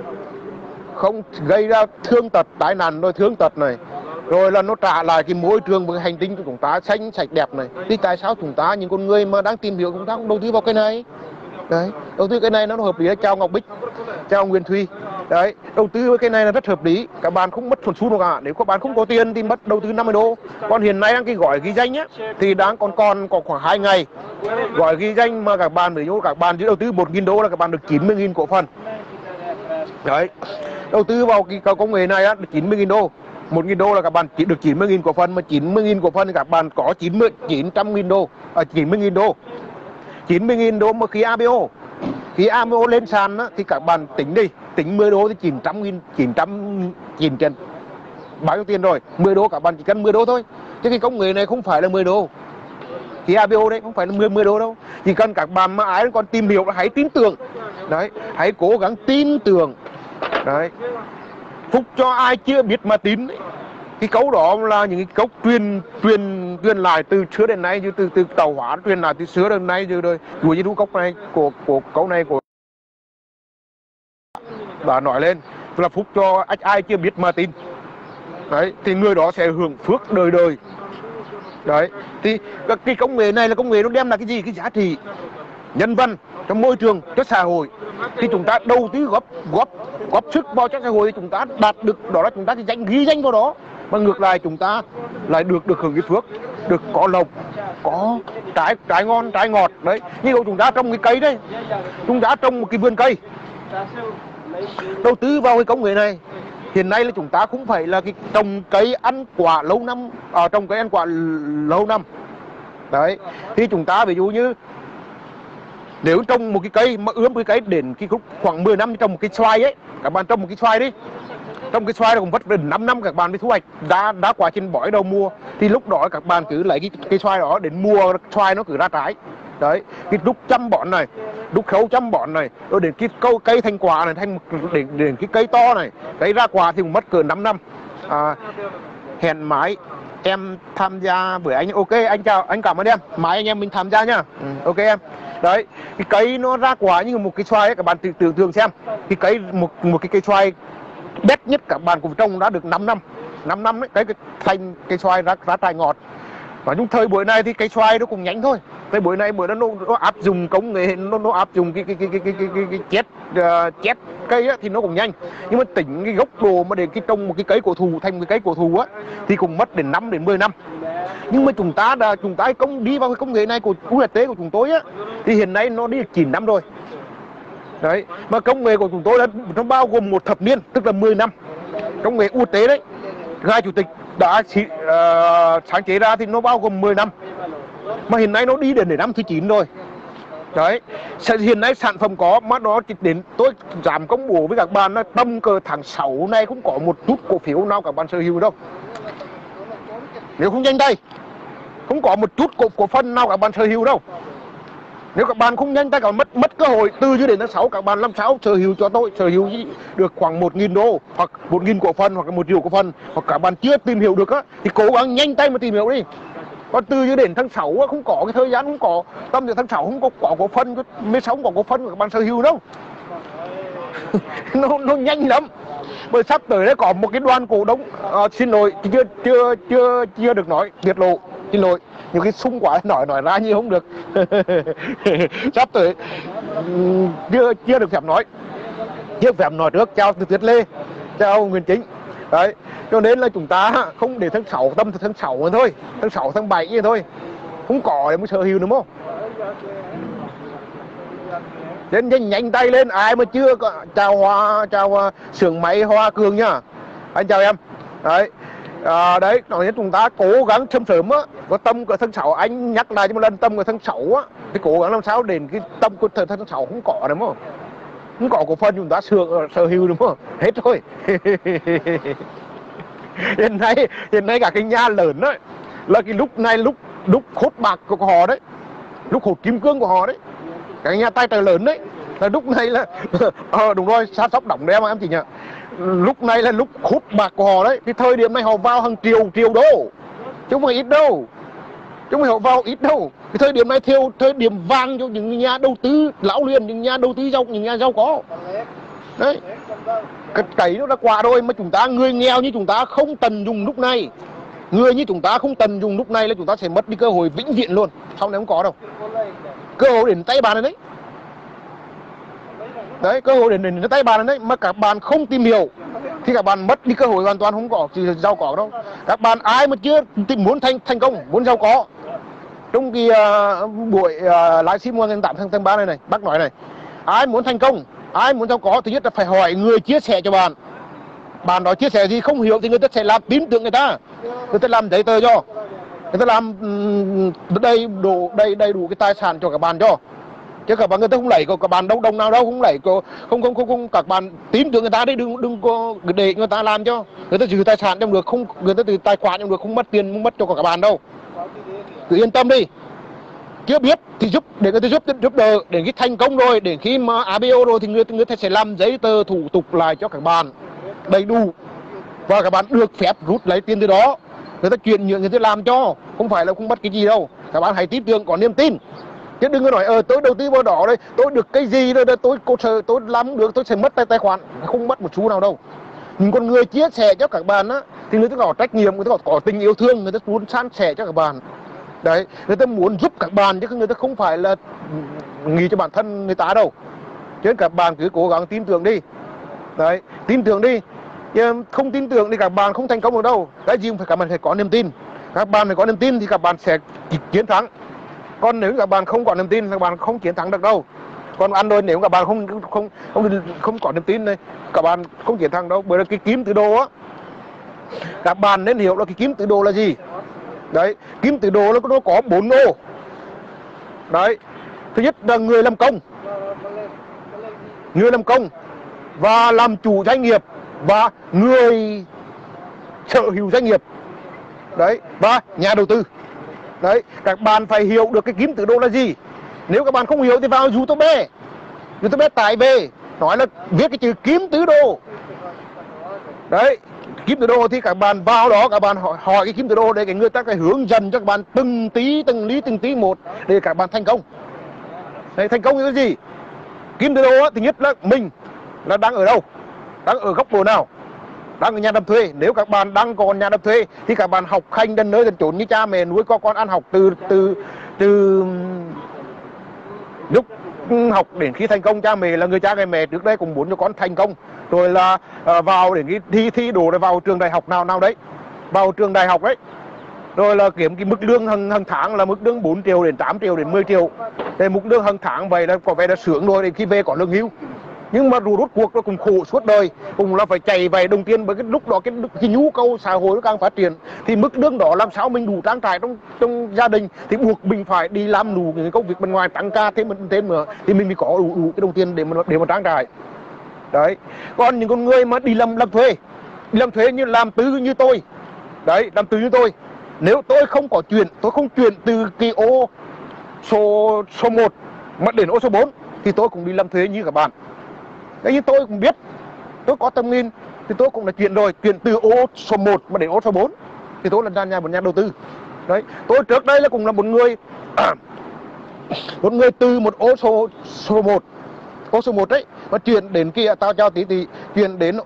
Speaker 1: gây ra thương tật, tai nạn rồi thương tật này, rồi là nó trả lại cái môi trường và cái hành tinh của chúng ta xanh sạch đẹp này. Thì tại sao chúng ta, những con người mà đang tìm hiểu, chúng ta cũng đầu tư vào cái này? Đấy, đầu tư cái này nó hợp lý. Chào Ngọc Bích, chào Nguyễn Thùy. Đấy, đầu tư cái này là rất hợp lý, các bạn không mất một xu nào cả. Nếu các bạn không có tiền thì mất đầu tư 50 đô. Còn hiện nay cái gói ghi danh á thì đang còn khoảng 2 ngày. Gói ghi danh mà các bạn, ví dụ các bạn chỉ đầu tư 1.000 đô là các bạn được 90.000 cổ phần. Đấy, đầu tư vào cái công nghệ này á, được 90.000 đô. 1.000 đô là các bạn chỉ được 90.000 cổ phần, mà 90.000 cổ phần thì các bạn có 900.000 đô. 90.000 đô. 90.000 đô mà khi IPO. Khi AMO lên sàn á, thì các bạn tính đi, tính 10 đô thì 900 tiền. Bao nhiêu tiền rồi? 10 đô, các bạn chỉ cần 10 đô thôi. Chứ cái công nghệ này không phải là 10 đô. Thì ABO đấy không phải là 10 đô đâu. Chỉ cần các bạn mà ai còn tìm hiểu là hãy tin tưởng. Đấy, hãy cố gắng tin tưởng. Đấy. Phúc cho ai chưa biết mà tin đấy. Cái câu đó là những cái câu truyền lại từ xưa đến nay, như từ tàu hỏa truyền lại từ xưa đến nay rồi. Đùa như đu cốc này của câu này của đã nói lên là Phúc cho ai chưa biết mà tin. Đấy, thì người đó sẽ hưởng phước đời đời. Đấy, thì cái công nghệ này là công nghệ nó đem lại cái gì? Cái giá trị nhân văn cho môi trường, cho xã hội. Khi chúng ta đầu tư góp sức vào cho xã hội thì chúng ta đạt được đó là chúng ta sẽ ghi danh vào đó. Mà ngược lại chúng ta lại được hưởng cái phước, được có lộc, có trái ngon, trái ngọt. Đấy, như chúng ta trồng cái cây đấy, chúng ta trồng một cái vườn cây, đầu tư vào cái công nghệ này. Hiện nay là chúng ta cũng phải là cái trồng cây ăn quả lâu năm, trồng cây ăn quả lâu năm. Đấy, thì chúng ta ví dụ như nếu trồng một cái cây mà ươm cái cây đến cái khoảng 10 năm trồng một cái xoài ấy, các bạn trồng một cái xoài đi, trong cái xoài nó cũng vất đến 5 năm các bạn mới thu hoạch, đã quá trình bói đầu mùa, thì lúc đó các bạn cứ lấy cái xoài đó đến mùa xoài nó cứ ra trái. Đấy, cái lúc chăm bón này, lúc khâu chăm bón này, rồi đến cái cây thành quả này, đến cái cây to này, cây ra quả thì cũng mất cỡ 5 năm. Hẹn mãi em tham gia với anh. Ok, anh chào, anh cảm ơn em. Mãi anh em mình tham gia nhá. Ok em. Đấy, cái cây nó ra quả như một cái xoài ấy, các bạn tưởng tượng xem. Cái cây một cái cây xoài bét nhất các bạn cùng trồng đã được 5 năm. 5 năm ấy, thành cây xoài ra trái ngọt. Nói chung thời buổi này thì cây xoài nó cũng nhanh thôi. Thời buổi này nó áp dụng công nghệ, nó áp dụng cái chết cây á, thì nó cũng nhanh. Nhưng mà tính cái gốc đồ mà để cái trồng một cái cây cổ thụ thành một cái cây cổ thụ á thì cũng mất đến 5 đến 10 năm. Nhưng mà chúng ta đi vào cái công nghệ này của UHT của chúng tôi á thì hiện nay nó đi 9 năm rồi. Đấy, mà công nghệ của chúng tôi nó bao gồm một thập niên, tức là 10 năm. Công nghệ UHT đấy, Ngài Chủ tịch đã sáng chế ra thì nó bao gồm 10 năm. Mà hiện nay nó đi đến năm thứ 9 rồi. Đấy, hiện nay sản phẩm có mà nó chỉ đến, tôi dám công bố với các bạn là tầm cỡ tháng 6 này không có một chút cổ phiếu nào các bạn sở hữu đâu. Nếu không nhanh tay, không có một chút cổ phần nào các bạn sở hữu đâu. Nếu các bạn không nhanh tay, các bạn mất cơ hội. Từ dưới đến tháng 6 các bạn làm sao sở hữu cho tôi, sở hữu được khoảng 1.000 đô hoặc 1.000 cổ phần hoặc 1 triệu cổ phần, hoặc các bạn chưa tìm hiểu được á thì cố gắng nhanh tay mà tìm hiểu đi. Còn từ dưới đến tháng 6 á, không có cái thời gian, không có tầm đến tháng 6 không có cổ phần, mới sống có cổ phần của các bạn sở hữu đâu. nó nhanh lắm. Bởi sắp tới đấy có một cái đoàn cổ đông, xin lỗi chưa được nói, tiết lộ, xin lỗi, nhiều khi sung quá nói ra nhiều không được. Sắp tới chưa được phép nói, chưa phép nói trước. Chào từ Tuyết Lê, chào Nguyễn Chính. Đấy, cho nên là chúng ta không để tháng 6, tầm tháng 6 rồi thôi, tháng 6 tháng 7 vậy thôi, không có để mới sở hữu nữa không. Nên nhanh tay lên, ai mà chưa có, chào xưởng máy Hoa Cường nhá, anh chào em. Đấy, đấy, nói đến chúng ta cố gắng sớm á, có tâm của tháng 6, anh nhắc lại cho một lần, tâm của tháng 6 á, thì cố gắng làm sao đến cái tâm của tháng 6 không có đúng không? Không có cổ phần chúng ta sở hữu đúng không? Hết thôi. Hiện nay cả cái nhà lớn đấy là cái lúc này lúc hốt bạc của họ đấy, lúc hốt kim cương của họ đấy, cái nhà tài trợ lớn đấy, là lúc này là đúng rồi, sát sóc đóng đấy em chị nhỉ. Lúc này là lúc hút bạc của họ đấy, thì thời điểm này họ vào hàng triệu đô, chứ không phải ít đâu, chứ không phải họ vào ít đâu. Cái thời điểm này theo thời điểm vàng cho những nhà đầu tư lão luyện, những nhà đầu tư những nhà giàu có đấy. Cái nó đã qua rồi, mà chúng ta người nghèo như chúng ta không tận dụng lúc này, người như chúng ta không tận dụng lúc này là chúng ta sẽ mất đi cơ hội vĩnh viễn luôn, sau này không có đâu. Cơ hội đến tay bạn này đấy. Đấy, cơ hội đến tay bạn này đấy, mà các bạn không tìm hiểu thì các bạn mất đi cơ hội hoàn toàn, không có gì giàu có đâu. Các bạn ai mà chưa muốn thành công, muốn giàu có, trong cái buổi livestream ngày 8 tháng 3 này bác nói này, ai muốn thành công, ai muốn giàu có, thứ nhất là phải hỏi người chia sẻ cho bạn. Bạn nói chia sẻ gì không hiểu thì người ta sẽ làm tin tưởng người ta làm giấy tờ cho, người ta làm đầy đủ cái tài sản cho các bạn cho. chứ các bạn người ta không lấy các bạn đâu đồng nào đâu, không lấy không các bạn tin tưởng người ta đi, đừng có để người ta làm cho người ta giữ tài sản trong được, không người ta từ tài khoản trong được, không mất tiền không mất cho các bạn đâu, cứ yên tâm đi. Chưa biết thì giúp để người ta giúp đỡ đến khi thành công rồi, đến khi mà ABO rồi thì người ta sẽ làm giấy tờ thủ tục lại cho các bạn đầy đủ và các bạn được phép rút lấy tiền từ đó, người ta chuyển nhượng người ta làm cho, không phải là không mất cái gì đâu. Các bạn hãy tin tưởng, có niềm tin, chứ đừng có nói tôi đầu tư vào đó đây tôi được cái gì rồi tôi sợ tôi làm được tôi sẽ mất tài khoản, không mất một xu nào đâu. Những con người chia sẻ cho các bạn á thì người ta có trách nhiệm, người ta có tình yêu thương, người ta muốn san sẻ cho các bạn đấy, người ta muốn giúp các bạn chứ người ta không phải là nghĩ cho bản thân người ta đâu. Cho nên các bạn cứ cố gắng tin tưởng đi đấy, tin tưởng đi, chứ không tin tưởng thì các bạn không thành công được đâu. Cái gì cũng phải các bạn phải có niềm tin, các bạn phải có niềm tin thì các bạn sẽ chiến thắng. Còn nếu các bạn không có niềm tin các bạn không chiến thắng được đâu. Còn ăn rồi nếu các bạn không có niềm tin này các bạn không chiến thắng đâu. Bởi vì cái kim tự đồ á, các bạn nên hiểu là cái kim tự đồ là gì đấy. Kim tự đồ nó có 4 ô đấy. Thứ nhất là người làm công và làm chủ doanh nghiệp và người sở hữu doanh nghiệp đấy, và nhà đầu tư đấy. Các bạn phải hiểu được cái kim tự đồ là gì. Nếu các bạn không hiểu thì vào YouTube tải về nói là viết cái chữ kim tự đồ đấy. Kim tự đồ thì các bạn vào đó các bạn hỏi cái kim tự đồ để cái người ta phải hướng dẫn cho các bạn từng tí một để các bạn thành công đấy. Thành công như cái gì? Kim tự đồ thứ nhất là mình là đang ở đâu, đang ở góc độ nào, đang ở nhà làm thuê. Nếu các bạn đang còn nhà làm thuê thì các bạn học hành đến nơi đến chốn như cha mẹ nuôi con ăn học từ lúc học đến khi thành công. Cha mẹ là người cha người mẹ trước đây cũng muốn cho con thành công, rồi là vào để thi đỗ để vào trường đại học nào đấy, vào trường đại học đấy, rồi là kiếm cái mức lương hàng tháng là mức lương 4 triệu đến 8 triệu đến 10 triệu để mức lương hàng tháng. Vậy là có vẻ là sướng rồi, đến khi về có lương hưu. Nhưng mà rút cuộc nó cũng khổ suốt đời, cũng là phải chạy về đồng tiền. Bởi cái lúc đó cái nhu cầu xã hội nó càng phát triển thì mức lương đó làm sao mình đủ trang trải trong gia đình, thì buộc mình phải đi làm đủ những công việc bên ngoài, tăng ca thêm nữa thì mình mới có đủ cái đồng tiền để mà trang trải đấy. Còn những con người mà đi làm thuê như làm tư như tôi đấy, làm tư như tôi, nếu tôi không chuyển từ cái ô số 1 mà đến ô số 4 thì tôi cũng đi làm thuê như các bạn. Đấy, như tôi cũng biết, tôi có tầm nhìn thì tôi cũng là chuyển từ ô số 1 mà đến ô số 4 thì tôi là một nhà đầu tư đấy. Tôi trước đây là cũng là một người từ một ô số 1 đấy mà chuyển đến kia tao cho tí chuyển đến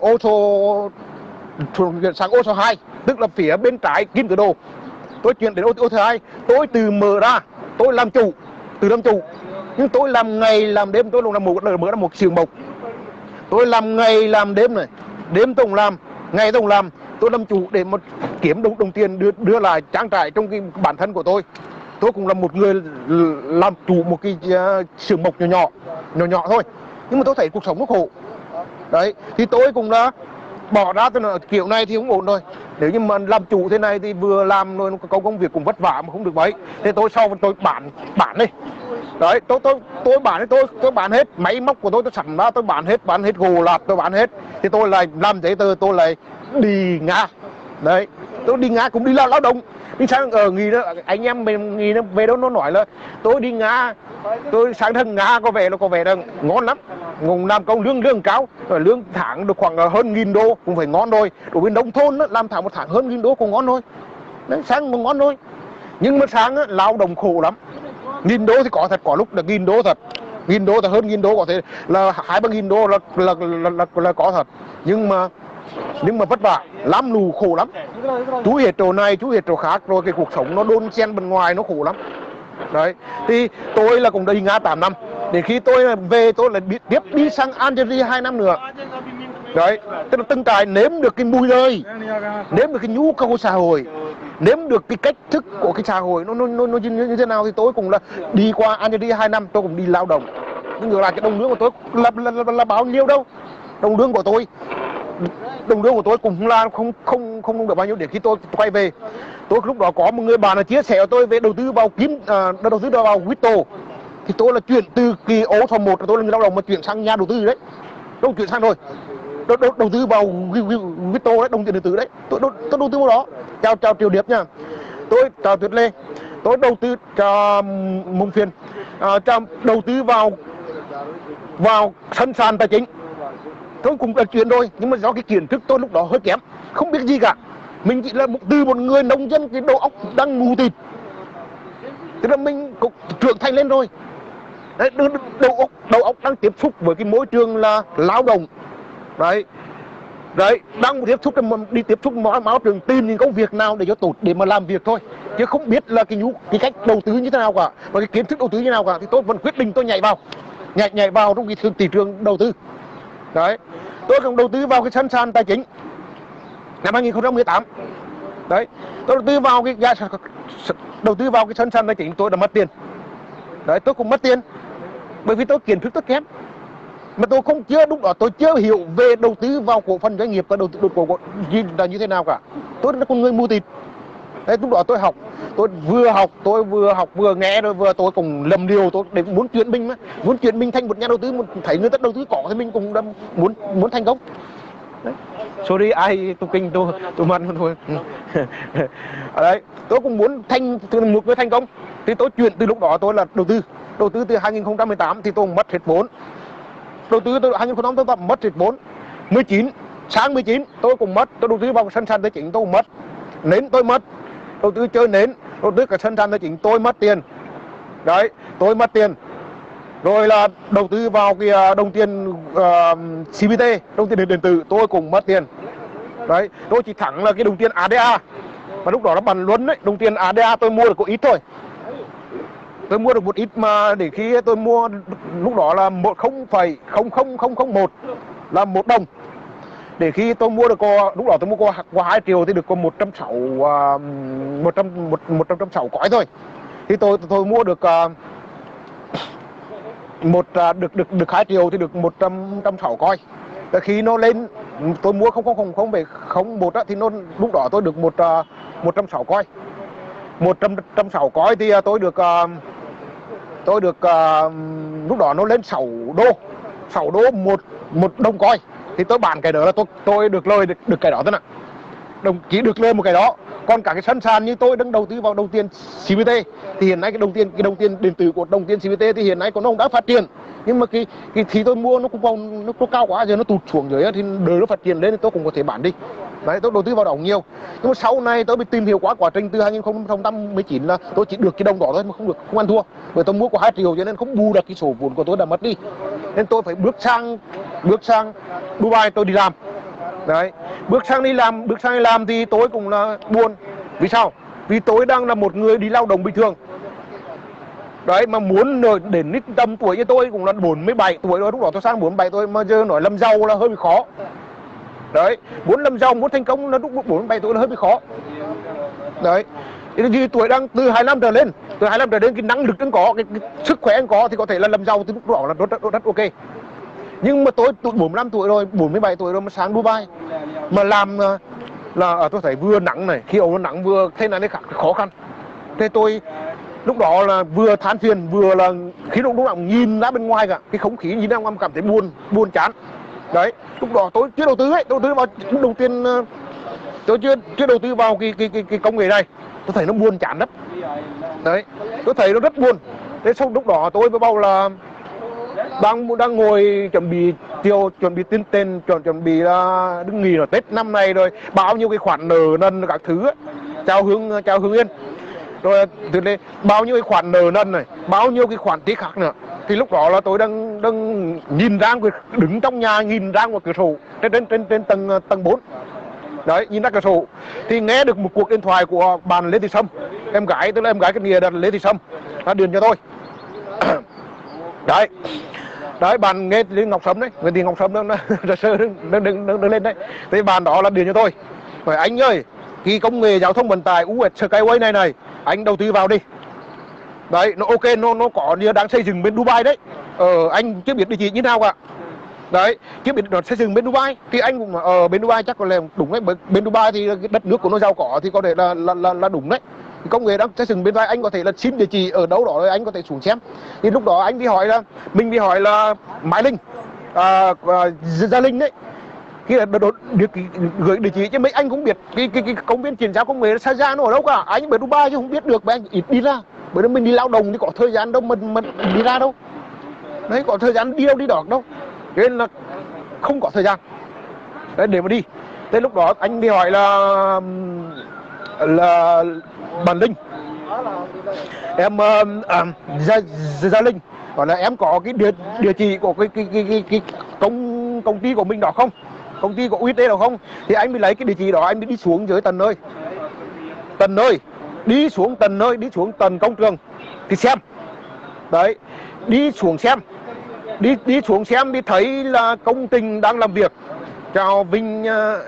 Speaker 1: sang ô số 2, tức là phía bên trái kim tự đồ. Tôi chuyển đến ô thứ 2, tôi từ mở ra, tôi làm chủ, nhưng tôi làm ngày làm đêm, tôi mở ra một xưởng mộc. Tôi làm ngày làm đêm này, đêm tôi cũng làm, ngày tôi cũng làm. Tôi làm chủ để mà kiếm đồng tiền đưa lại trang trải trong cái bản thân của tôi. Tôi cũng là một người làm chủ một cái xưởng mộc nhỏ thôi, nhưng mà tôi thấy cuộc sống nó khổ đấy, thì tôi cũng đã bỏ ra. Tôi nói kiểu này thì không ổn rồi, nếu như mà làm chủ thế này thì vừa làm rồi công việc cũng vất vả mà không được mấy. Thế tôi tôi bán đi đấy. Tôi bán hết máy móc của tôi sẵn ra, tôi bán hết gồ lạt, tôi bán hết. Thì tôi lại làm giấy tờ, tôi lại đi Nga đấy. Tôi đi Nga cũng đi lao động. Nhưng sáng nghỉ đó anh em mình nghỉ đó, về đó nó nói là tôi đi Nga, tôi sang thằng Nga có vẻ là ngon lắm, ngùng làm công lương cao, rồi lương tháng được khoảng hơn 1.000 đô cũng phải ngon rồi. Đối với nông thôn đó, làm tháng một tháng hơn 1.000 đô cũng ngon thôi đấy, sang mà ngon thôi. Nhưng mà sang đó, lao động khổ lắm. 1.000 đô thì có thật, có lúc là 1.000 đô thật, 1.000 đô là hơn 1.000 đô, có thể là 2-3.000 đô là có thật. Nhưng mà vất vả lắm, lù khổ lắm. Chú hết chỗ này, chú hết chỗ khác, rồi cái cuộc sống nó đôn chen bên ngoài nó khổ lắm đấy. Thì tôi là cũng đi Nga 8 năm, đến khi tôi về tôi lại tiếp đi sang Algeria 2 năm nữa đấy. Tức là từng trải nếm được cái mùi đời, nếm được cái nhu cầu xã hội, nếm được cái cách thức của cái xã hội nó như thế nào. Thì tôi cũng là đi qua Algeria 2 năm, tôi cũng đi lao động. Nhưng ngược lại cái đồng lương của tôi là bao nhiêu đâu. Đồng lương của tôi cũng là không được bao nhiêu. Để khi tôi quay về, tôi lúc đó có một người bạn là chia sẻ với tôi về đầu tư vào crypto thì tôi là chuyển từ kỳ ố thầu 1 là tôi là người lao động mà chuyển sang nhà đầu tư đấy, tôi chuyển sang rồi, đầu tư vào Vito đấy, đồng tiền điện tử đấy, tôi đầu tư vào đó. Chào Triều Điệp nha, tôi chào Tuyết Lê, tôi đầu tư cho Mông Phiền, đầu tư vào sân sàn tài chính. Tôi cũng đã chuyển rồi, nhưng mà do cái kiến thức tôi lúc đó hơi kém, không biết gì cả. Mình chỉ là từ một người nông dân, cái đầu óc đang mù tịt, tức là mình cũng trưởng thành lên rồi đấy, đầu óc đang tiếp xúc với cái môi trường là lao động đấy, đang tiếp xúc, đi tiếp xúc môi trường tìm những công việc nào để cho tốt để mà làm việc thôi, chứ không biết là cái cách đầu tư như thế nào cả, và cái kiến thức đầu tư như thế nào cả. Thì tôi vẫn quyết định tôi nhảy vào trong cái thị trường đầu tư đấy. Tôi cũng đầu tư vào cái sân sàn tài chính năm 2018 đấy. Tôi đầu tư vào cái sân sàn tài chính, tôi đã mất tiền đấy. Tôi cũng mất tiền bởi vì tôi kiến thức rất kém, mà tôi lúc đó tôi chưa hiểu về đầu tư vào cổ phần doanh nghiệp và đầu tư cổ là như thế nào cả. Tôi là con người mù tịt đấy. Lúc đó tôi vừa học vừa nghe, rồi vừa tôi cũng lầm điều, tôi để muốn chuyển mình thành một nhà đầu tư, thấy người ta đầu tư có thì mình cũng muốn thành công đấy. Sorry, ai tôi kinh tôi mặn thôi. Đấy, tôi cũng muốn một người thành công, thì tôi chuyển từ lúc đó tôi là đầu tư từ 2018 thì tôi mất hết vốn. Đầu tư từ 2018 tôi mất hết vốn. 19 tôi cũng mất. Tôi đầu tư vào sân sàn tài chính tôi cũng mất. Nến tôi mất. Đầu tư chơi nến, đầu tư cả sân sàn tài chính tôi mất tiền. Đấy, tôi mất tiền. Rồi là đầu tư vào cái đồng tiền CBT, đồng tiền điện tử, tôi cũng mất tiền. Đấy, tôi chỉ thẳng là cái đồng tiền ADA. Mà lúc đó nó bàn luận đấy, đồng tiền ADA tôi mua được có ít thôi. Tôi mua được một ít, mà để khi tôi mua lúc đó là 0,00001 là 1 đồng. Để khi tôi mua được lúc đó tôi mua qua 2 triệu thì được có 160 cõi thôi. Thì tôi mua được được 2 triệu thì được 160 coi. Khi nó lên tôi mua 0,001 thì lúc đó tôi được 160 coi. 160 coi thì tôi được lúc đó nó lên 6 đô một đồng coi. Thì tôi bán cái đó là tôi được lời được cái đó thôi nè. Chỉ được lời một cái đó. Còn cả cái sân sàn như tôi đang đầu tư vào đồng tiền CBT thì hiện nay cái đồng tiền điện tử của đồng tiền CBT thì hiện nay nó cũng đã phát triển. Nhưng mà cái thì tôi mua nó cũng cao quá, giờ nó tụt xuống dưới thì đợi nó phát triển lên thì tôi cũng có thể bán đi. Đấy, tôi đầu tư vào đó nhiều. Nhưng mà sau này tôi bị tìm hiểu quá trình từ 2019 là tôi chỉ được cái đồng đó thôi, mà không ăn thua. Bởi tôi mua có 2 triệu cho nên không bù được cái số vốn của tôi đã mất đi. Nên tôi phải bước sang Dubai tôi đi làm. Đấy, bước sang đi làm thì tôi cũng là buồn. Vì sao? Vì tôi đang là một người đi lao động bình thường. Đấy, mà muốn đến tầm tuổi như tôi cũng là 47 tuổi rồi, lúc đó tôi sang 47 tuổi mà giờ nói làm giàu là hơi bị khó. Đấy, muốn làm giàu, muốn thành công là lúc 47 tuổi là hơi bị khó. Đấy, thì tuổi đang từ 25 trở lên, cái năng lực anh có, cái sức khỏe anh có thì có thể là làm giàu, thì lúc đó là rất ok. Nhưng mà tôi 45 tuổi rồi, 47 tuổi rồi mà sang Dubai mà làm là tôi thấy vừa nắng này, khí hậu nó nắng, vừa thế này khó khăn. Thế tôi lúc đó là vừa than phiền, vừa là khi lúc nào nhìn ra bên ngoài cả cái không khí nhìn ra ngoài cảm thấy buồn chán. Đấy, lúc đó tôi chưa đầu tư vào đồng tiền, tôi chưa đầu tư vào cái công nghệ này. Tôi thấy nó buồn chán lắm. Đấy, tôi thấy nó rất buồn. Thế xong lúc đó tôi mới bảo là đang ngồi chuẩn bị tiền chuẩn bị đứng nghỉ rồi Tết năm nay rồi, bao nhiêu cái khoản nợ nần các thứ ấy. Chào Hương Yên rồi từ đây bao nhiêu cái khoản nợ nần này, bao nhiêu cái khoản tí khác nữa. Thì lúc đó là tôi đang nhìn ra, đứng trong nhà nhìn ra ngoài cửa sổ trên tầng 4. Đấy, nhìn ra cửa sổ thì nghe được một cuộc điện thoại của bạn Lê Thị Sâm, em gái, tức là em gái cái nghĩa là Lê Thị Sâm, đã điện cho tôi. Đấy, bạn nghe Lê Ngọc Sâm đấy, Nguyễn Thị Ngọc Sâm đó, đừng lên đấy. Thế bạn đó là điện cho tôi, hỏi anh ơi, cái công nghệ giao thông vận tải US Skyway này anh đầu tư vào đi. Đấy, nó ok, nó có như đang xây dựng bên Dubai đấy. Anh chưa biết địa chỉ như nào cả. Đấy, chưa biết nó xây dựng bên Dubai thì anh cũng ở bên Dubai chắc có lẽ đúng đấy. Bên Dubai thì cái đất nước của nó giàu có thì có thể là đúng đấy. Cái công nghệ đang xây dựng bên vai, anh có thể là xin địa chỉ ở đâu đó rồi anh có thể xuống xem. Thì lúc đó anh đi hỏi là mình đi hỏi là Mai Linh, Gia Linh đấy, khi là gửi địa chỉ cho mấy anh cũng biết cái công viên chuyển giao công nghệ xa ra nó ở đâu cả, anh ở Dubai chứ không biết được, mà anh ít đi ra, bởi vì mình đi lao động thì có thời gian đâu mình đi ra đâu, đấy có thời gian đi đâu đi đọc đâu, cho nên là không có thời gian đấy để mà đi. Thế lúc đó anh đi hỏi là bạn Linh, em Gia Linh, gọi là em có cái địa chỉ của cái công ty của mình đó không, công ty của UIT đâu không, thì anh mới lấy cái địa chỉ đó, anh mới đi xuống dưới tận nơi, đi xuống tận công trường thì xem đấy, đi xuống xem thì thấy là công trình đang làm việc. Chào Vinh,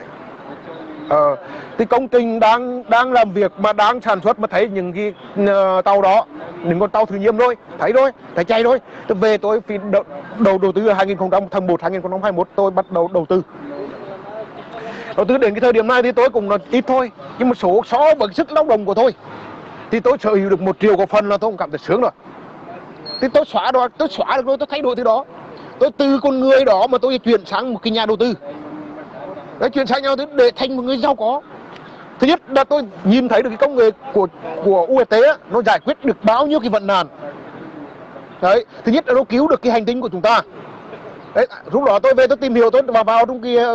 Speaker 1: thì công trình đang làm việc mà đang sản xuất, mà thấy những cái tàu đó, những con tàu thử nghiệm thôi, thấy chạy thôi. Tôi về tôi phải đầu tư ở tháng 1 2021 tôi bắt đầu đầu tư đến cái thời điểm này thì tôi cũng là ít thôi, nhưng mà số bằng sức lao động của tôi thì tôi sở hữu được 1 triệu cổ phần là tôi cũng cảm thấy sướng rồi. Thì tôi xóa được rồi, tôi thay đổi từ đó, tôi từ con người đó mà tôi chuyển sang một cái nhà đầu tư, đấy, chuyển sang nhau để thành một người giàu có. Thứ nhất là tôi nhìn thấy được cái công nghệ của UET á, nó giải quyết được bao nhiêu cái vấn nạn. Đấy, thứ nhất là nó cứu được cái hành tinh của chúng ta. Đấy, lúc đó tôi về tôi tìm hiểu, tôi vào trong cái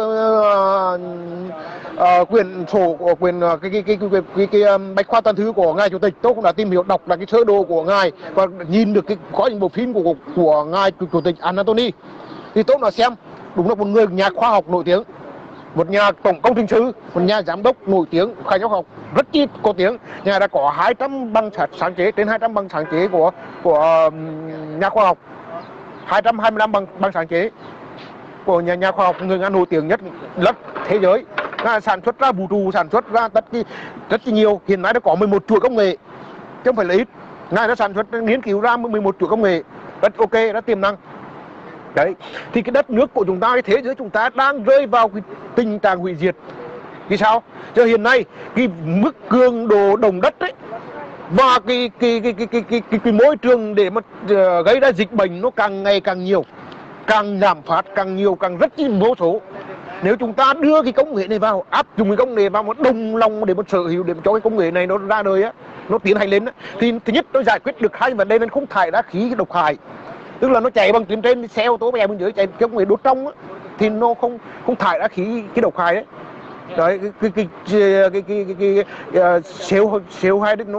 Speaker 1: quyển sổ của cái bách khoa toàn thư của ngài chủ tịch, tôi cũng đã tìm hiểu đọc là cái sơ đồ của ngài và nhìn được có những bộ phim của ngài chủ tịch Anthony, thì tôi đã xem đúng là một người nhà khoa học nổi tiếng, một nhà tổng công trình sư, một nhà giám đốc nổi tiếng, khai giáo học rất chi có tiếng. Nhà đã có 200 bằng sáng chế, trên 200 bằng sáng chế của nhà khoa học, 225 bằng sáng chế của nhà khoa học người Nga nổi tiếng nhất thế giới. Nga sản xuất ra vũ trụ, sản xuất ra rất nhiều. Hiện nay đã có 11 chuỗi công nghệ, chứ không phải là ít. Nga đã sản xuất nghiên cứu ra 11 chuỗi công nghệ rất ok, rất tiềm năng. Đấy, thì cái đất nước của chúng ta, cái thế giới chúng ta đang rơi vào cái tình trạng hủy diệt. Vì sao? Cho hiện nay cái mức cường độ động đất ấy và cái môi trường để mà gây ra dịch bệnh nó càng ngày càng nhiều, càng giảm phát càng nhiều, càng rất chi vô số. Nếu chúng ta đưa cái công nghệ này vào, áp dụng cái công nghệ vào, một đồng lòng để một sở hữu, để cho cái công nghệ này nó ra đời á, nó tiến hành lên á, thì thứ nhất nó giải quyết được hai vấn đề, nên không thải ra khí độc hại. Tức là nó chạy bằng tuyến trên, xe ô tô chạy bên dưới, chạy công nghệ đốt trong á, thì nó không thải ra khí độc hại đấy. Đấy, cái CO2 đấy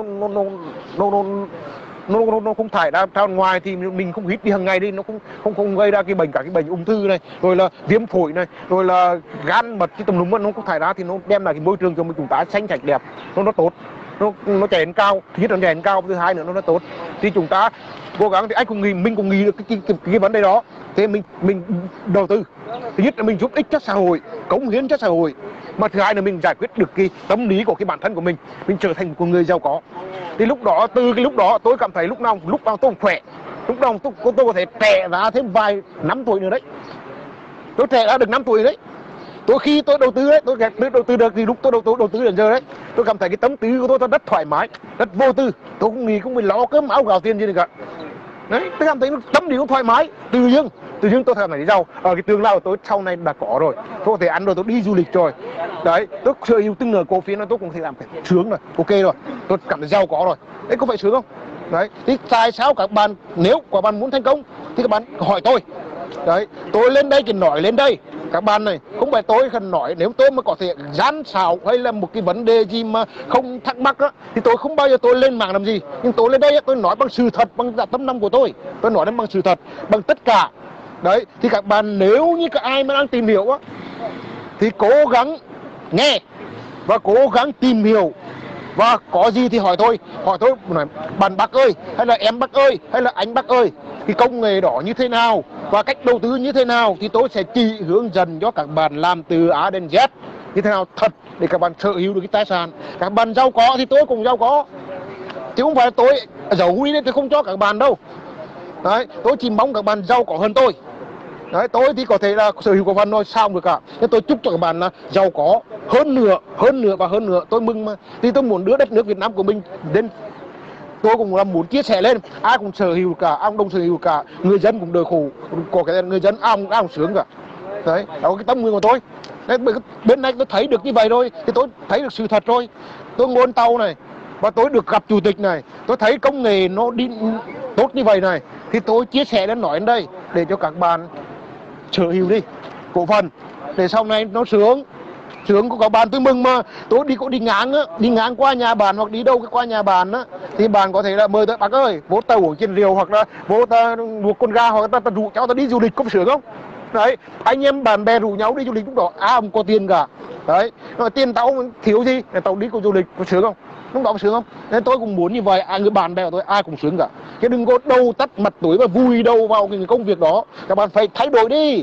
Speaker 1: nó không thải ra ngoài thì mình không hít đi hàng ngày đi, nó không gây ra cả cái bệnh ung thư này, rồi là viêm phổi này, rồi là gan mật, cái tùm lum nó không thải ra, thì nó đem lại cái môi trường cho chúng ta xanh sạch đẹp, nó tốt, nó chạy đến cao. Thứ nhất là chạy đến cao, thứ hai nữa nó tốt. Thì chúng ta cố gắng, thì anh cũng nghĩ, mình cũng nghĩ được cái vấn đề đó, thế mình đầu tư. Thứ nhất là mình giúp ích cho xã hội, cống hiến cho xã hội, mà thứ hai là mình giải quyết được cái tâm lý của cái bản thân của mình trở thành một người giàu có. Thì lúc đó, từ cái lúc đó tôi cảm thấy lúc nào tôi khỏe, lúc nào tôi có thể trẻ ra thêm vài năm tuổi nữa đấy, tôi trẻ ra được 5 tuổi đấy. Khi tôi đầu tư đấy, tôi đầu tư được thì lúc tôi đầu tư đến giờ đấy, tôi cảm thấy cái tâm tư của tôi rất thoải mái, rất vô tư, tôi không nghĩ không phải lo cơm áo gạo tiền gì cả. Đấy, tôi cảm thấy tâm lý cũng thoải mái, tự nhiên tôi cảm thấy giàu. Ở cái tương lai của tôi sau này đã có rồi, tôi có thể ăn rồi, tôi đi du lịch rồi. Đấy, tôi sở hữu từng nửa cổ phiếu này, tôi cũng thể làm phải sướng rồi, ok rồi, tôi cảm thấy giàu có rồi. Đấy, có phải sướng không? Đấy, thì tại sao các bạn, nếu các bạn muốn thành công thì các bạn hỏi tôi. Đấy, tôi lên đây thì nói lên đây, các bạn này, không phải tôi cần nói. Nếu tôi mà có thể gian xảo hay là một cái vấn đề gì mà không thắc mắc á, thì tôi không bao giờ tôi lên mạng làm gì. Nhưng tôi lên đây tôi nói bằng sự thật, bằng tâm tâm của tôi nói đến bằng sự thật, bằng tất cả. Đấy, thì các bạn nếu như các ai mà đang tìm hiểu á, thì cố gắng nghe và cố gắng tìm hiểu, và có gì thì hỏi tôi nói bạn Bắc ơi, hay là em Bắc ơi, hay là anh Bắc ơi, cái công nghệ đó như thế nào và cách đầu tư như thế nào, thì tôi sẽ chỉ hướng dẫn cho các bạn làm từ A đến Z như thế nào thật, để các bạn sở hữu được cái tài sản. Các bạn giàu có thì tôi cũng giàu có, chứ không phải tôi giàu huy nên tôi không cho các bạn đâu. Đấy, tôi chỉ mong các bạn giàu có hơn tôi. Đấy, tôi thì có thể là sở hữu cổ phần thôi sao không được cả, nhưng tôi chúc cho các bạn là giàu có hơn nữa và hơn nữa, tôi mừng mà. Thì tôi muốn đưa đất nước Việt Nam của mình đến, tôi cũng là muốn chia sẻ lên, ai cũng sở hữu cả, ai cũng đồng sở hữu cả, người dân cũng đỡ khổ, có cái người dân ai cũng sướng cả. Đấy, đó là cái tâm nguyện của tôi. Đấy, bên này tôi thấy được như vậy rồi thì tôi thấy được sự thật rồi. Tôi ngồi tàu này và tôi được gặp chủ tịch này, tôi thấy công nghệ nó đi tốt như vậy này, thì tôi chia sẻ lên nói đến đây để cho các bạn sở hữu đi cổ phần để sau này nó sướng của các bạn. Tôi mừng mà. Tôi đi ngang qua nhà bạn hoặc đi đâu qua nhà bạn á, thì bạn có thể là mời tôi: bác ơi, vô ta uống chén rượu, hoặc là vô ta luộc con gà, hoặc là ta rủ cháu ta đi du lịch, có sướng không? Đấy, anh em bạn bè rủ nhau đi du lịch lúc đó ai không có tiền cả. Đấy, rồi tiền tao thiếu gì để tao đi có du lịch, có sướng không? Lúc đó có sướng không? Nên tôi cũng muốn như vậy, người bạn bè của tôi ai cũng sướng cả. Chứ đừng có đầu tắt mặt tối và vùi đầu vào cái công việc đó. Các bạn phải thay đổi đi,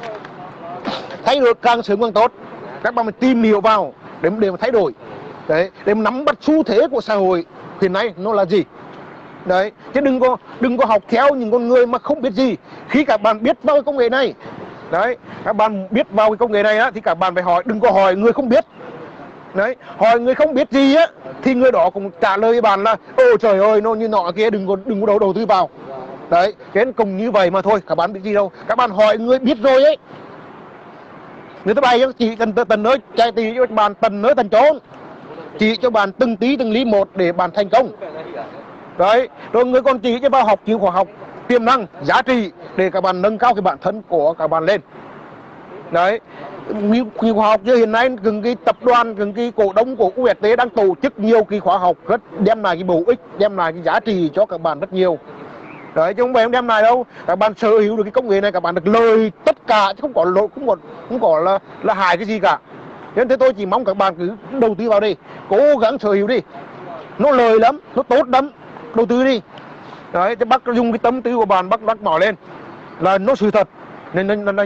Speaker 1: thay đổi càng sớm càng tốt. Các bạn phải tìm hiểu vào để mà thay đổi. Đấy, để mà nắm bắt xu thế của xã hội hiện nay nó là gì. Đấy, chứ đừng có học theo những con người mà không biết gì. Khi các bạn biết vào cái công nghệ này, đấy, các bạn biết vào cái công nghệ này á, thì các bạn phải hỏi, đừng có hỏi người không biết. Đấy, hỏi người không biết gì á thì người đó cũng trả lời bạn là: ôi trời ơi, nó như nọ kia, đừng có đầu tư vào. Đấy, cái cùng như vậy mà thôi, các bạn biết gì đâu. Các bạn hỏi người biết rồi ấy, người ta bày chỉ cần tần nơi chạy tì cho bạn, tần nơi tần trốn, chỉ cho bạn từng tí từng lý một để bạn thành công. Đấy, rồi người còn chỉ cho bạn học chịu khóa học tiềm năng giá trị để các bạn nâng cao cái bản thân của các bạn lên. Đấy, kỳ khóa học như hiện nay từng cái tập đoàn, từng cái cổ đông của UST đang tổ chức nhiều kỳ khóa học rất đem lại cái bổ ích, đem lại cái giá trị cho các bạn rất nhiều. Đấy, chứ không phải đem lại đâu. Các bạn sở hữu được cái công nghệ này, các bạn được lời tất cả, chứ không có là hại cái gì cả. Nên thế tôi chỉ mong các bạn cứ đầu tư vào đi, cố gắng sở hữu đi, nó lời lắm, nó tốt lắm, đầu tư đi. Đấy, thì bác dùng cái tâm tư của bạn, bác nói lên là nó sự thật, nên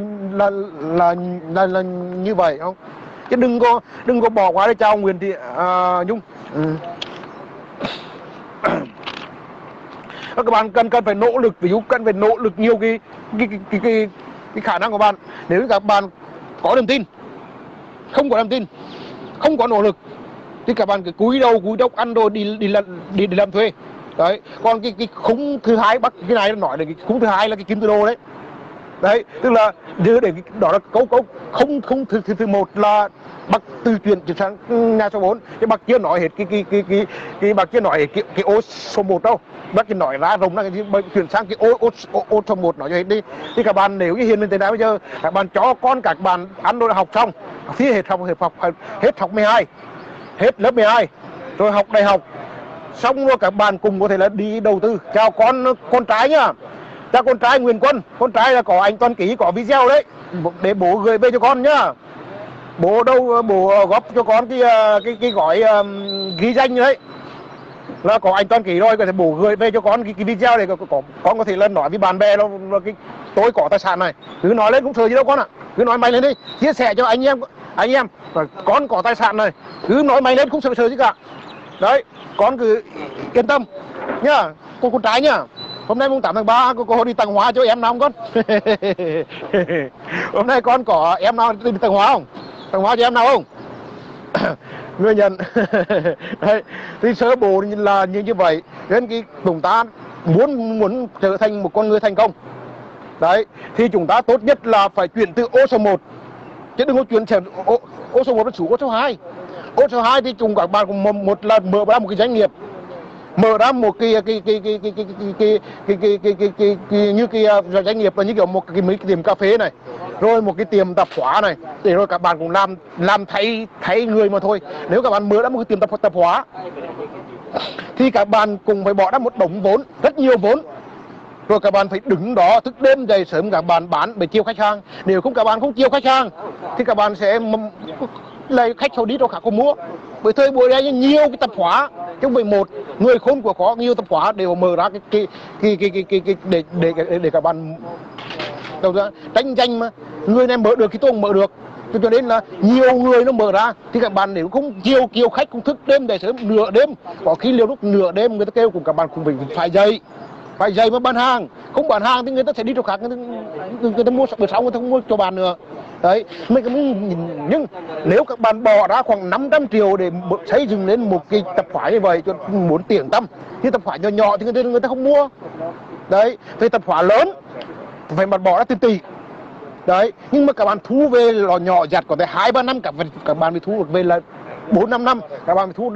Speaker 1: là như vậy không. Chứ đừng có bỏ qua để chào Nguyễn Thị Nhung. Các bạn cần phải nỗ lực, ví dụ cần phải nỗ lực nhiều cái khả năng của bạn. Nếu các bạn có niềm tin, không có niềm tin, không có nỗ lực thì các bạn cứ cúi đầu ăn rồi đi làm thuê. Đấy, còn cái khung thứ hai, bắt cái này nói là cái khung thứ hai là cái kim tự đồ đấy. Đấy, tức là để đó là câu không thứ một là bác từ chuyển sang nhà số 4, chứ bác chưa nói hết cái bác chưa nói hết cái ô số 1 đâu. Bác chỉ nói ra rộng là cái chuyển sang cái ô số 1 nói cho hết đi. Thì các bạn nếu như hiện lên thế nào bây giờ, các bạn cho con các bạn ăn rồi học xong, khi hết học 12, hết lớp 12 rồi học đại học xong rồi, các bạn cùng có thể là đi đầu tư. Chào con trai nhá, chào con trai Nguyễn Quân, con trai là có anh Toàn Ký, có video đấy để bố gửi về cho con nhá. Bố góp cho con cái gói ghi danh đấy, là có anh Toàn Ký rồi, có thể bố gửi về cho con cái video để con có thể là nói với bạn bè là cái tôi có tài sản này, cứ nói lên cũng sợ gì đâu con ạ. Cứ nói mày lên đi, chia sẻ cho anh em con có tài sản này, cứ nói mày lên không sợ gì cả. Đấy, con cứ yên tâm nhá, con trai nhá. Hôm nay mùng 8 tháng 3 cô đi tặng hoa cho em nào không con? Hôm nay con có em nào đi tặng hoa không? Tặng hoa cho em nào không? Người nhận. Đấy, thì sơ bộ là như vậy. Nên cái chúng ta muốn trở thành một con người thành công, đấy, thì chúng ta tốt nhất là phải chuyển từ ô số 1, chứ đừng có chuyển sang ô số 1 nó xuống ô số 2. Ô số 2 thì các bạn cũng một là mở ra một cái doanh nghiệp, mở ra một cái như cái doanh nghiệp là như kiểu một cái tiệm cà phê này, rồi một cái tiệm tạp hóa này, để rồi các bạn cũng làm thay người mà thôi. Nếu các bạn mở ra một cái tiệm tạp hóa thì các bạn cùng phải bỏ ra một đống vốn, rất nhiều vốn, rồi các bạn phải đứng đó thức đêm dậy sớm các bạn bán để chiêu khách hàng. Nếu không các bạn không chiêu khách hàng thì các bạn sẽ lấy khách sau đi đâu khác không mua. Bởi thời buổi này nhiều cái tạp hóa, chứ không phải một người khôn của có nhiều tạp hóa đều mở ra để các bạn đâu ra tranh giành mà. Người này mở được thì tôi không mở được, cho nên là nhiều người nó mở ra thì các bạn nếu không chiêu khách không thức đêm để sớm nửa đêm, có khi nhiều lúc nửa đêm người ta kêu cùng các bạn cũng phải dậy mà bán hàng. không bán hàng thì người ta sẽ đi chỗ khác, người ta mua bữa sau người ta không mua cho bạn nữa. Đấy, nhưng nếu các bạn bỏ ra khoảng 500 triệu để xây dựng lên một cái tập phái như vậy cho muốn tiền tâm, thì tập phái nhỏ nhỏ thì người ta không mua. Đấy, về tập phái lớn phải bỏ ra tiền tỷ. Đấy, nhưng mà các bạn thu về lò nhỏ giặt có thể 2-3 năm các bạn mới thu được về là 4-5 năm các bạn mới thu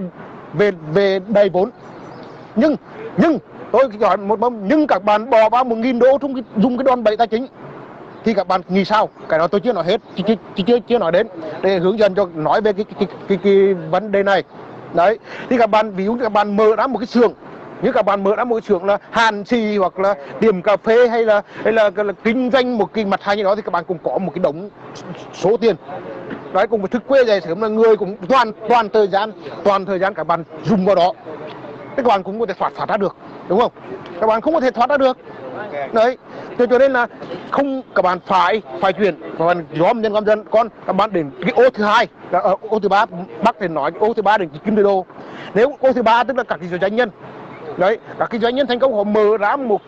Speaker 1: về đầy vốn. Nhưng tôi hỏi một bông, nhưng các bạn bỏ vào 1.000 đô dùng cái đòn bẩy tài chính thì các bạn nghĩ sao? Cái đó tôi chưa nói hết, chưa nói đến để hướng dẫn cho nói về cái vấn đề này. Đấy, thì các bạn ví dụ các bạn mở ra một cái xưởng, như các bạn mở ra một cái xưởng là hàn xì hoặc là tiệm cà phê hay là kinh doanh một cái mặt hàng như đó, thì các bạn cũng có một cái đống số tiền. Đấy, cùng với thức khuya dậy sớm là người cũng toàn thời gian các bạn dùng vào đó, các bạn cũng có thể thoát ra được, đúng không? Các bạn không có thể thoát ra được. Đấy, cho nên là không, các bạn phải chuyển, các bạn gom dân, còn các bạn đến cái ô thứ hai, ô thứ ba, bác thì nói cái ô thứ ba đến Kim Tự Đồ. Nếu ô thứ ba tức là các cái doanh nhân. Đấy, các cái doanh nhân thành công họ mở ra một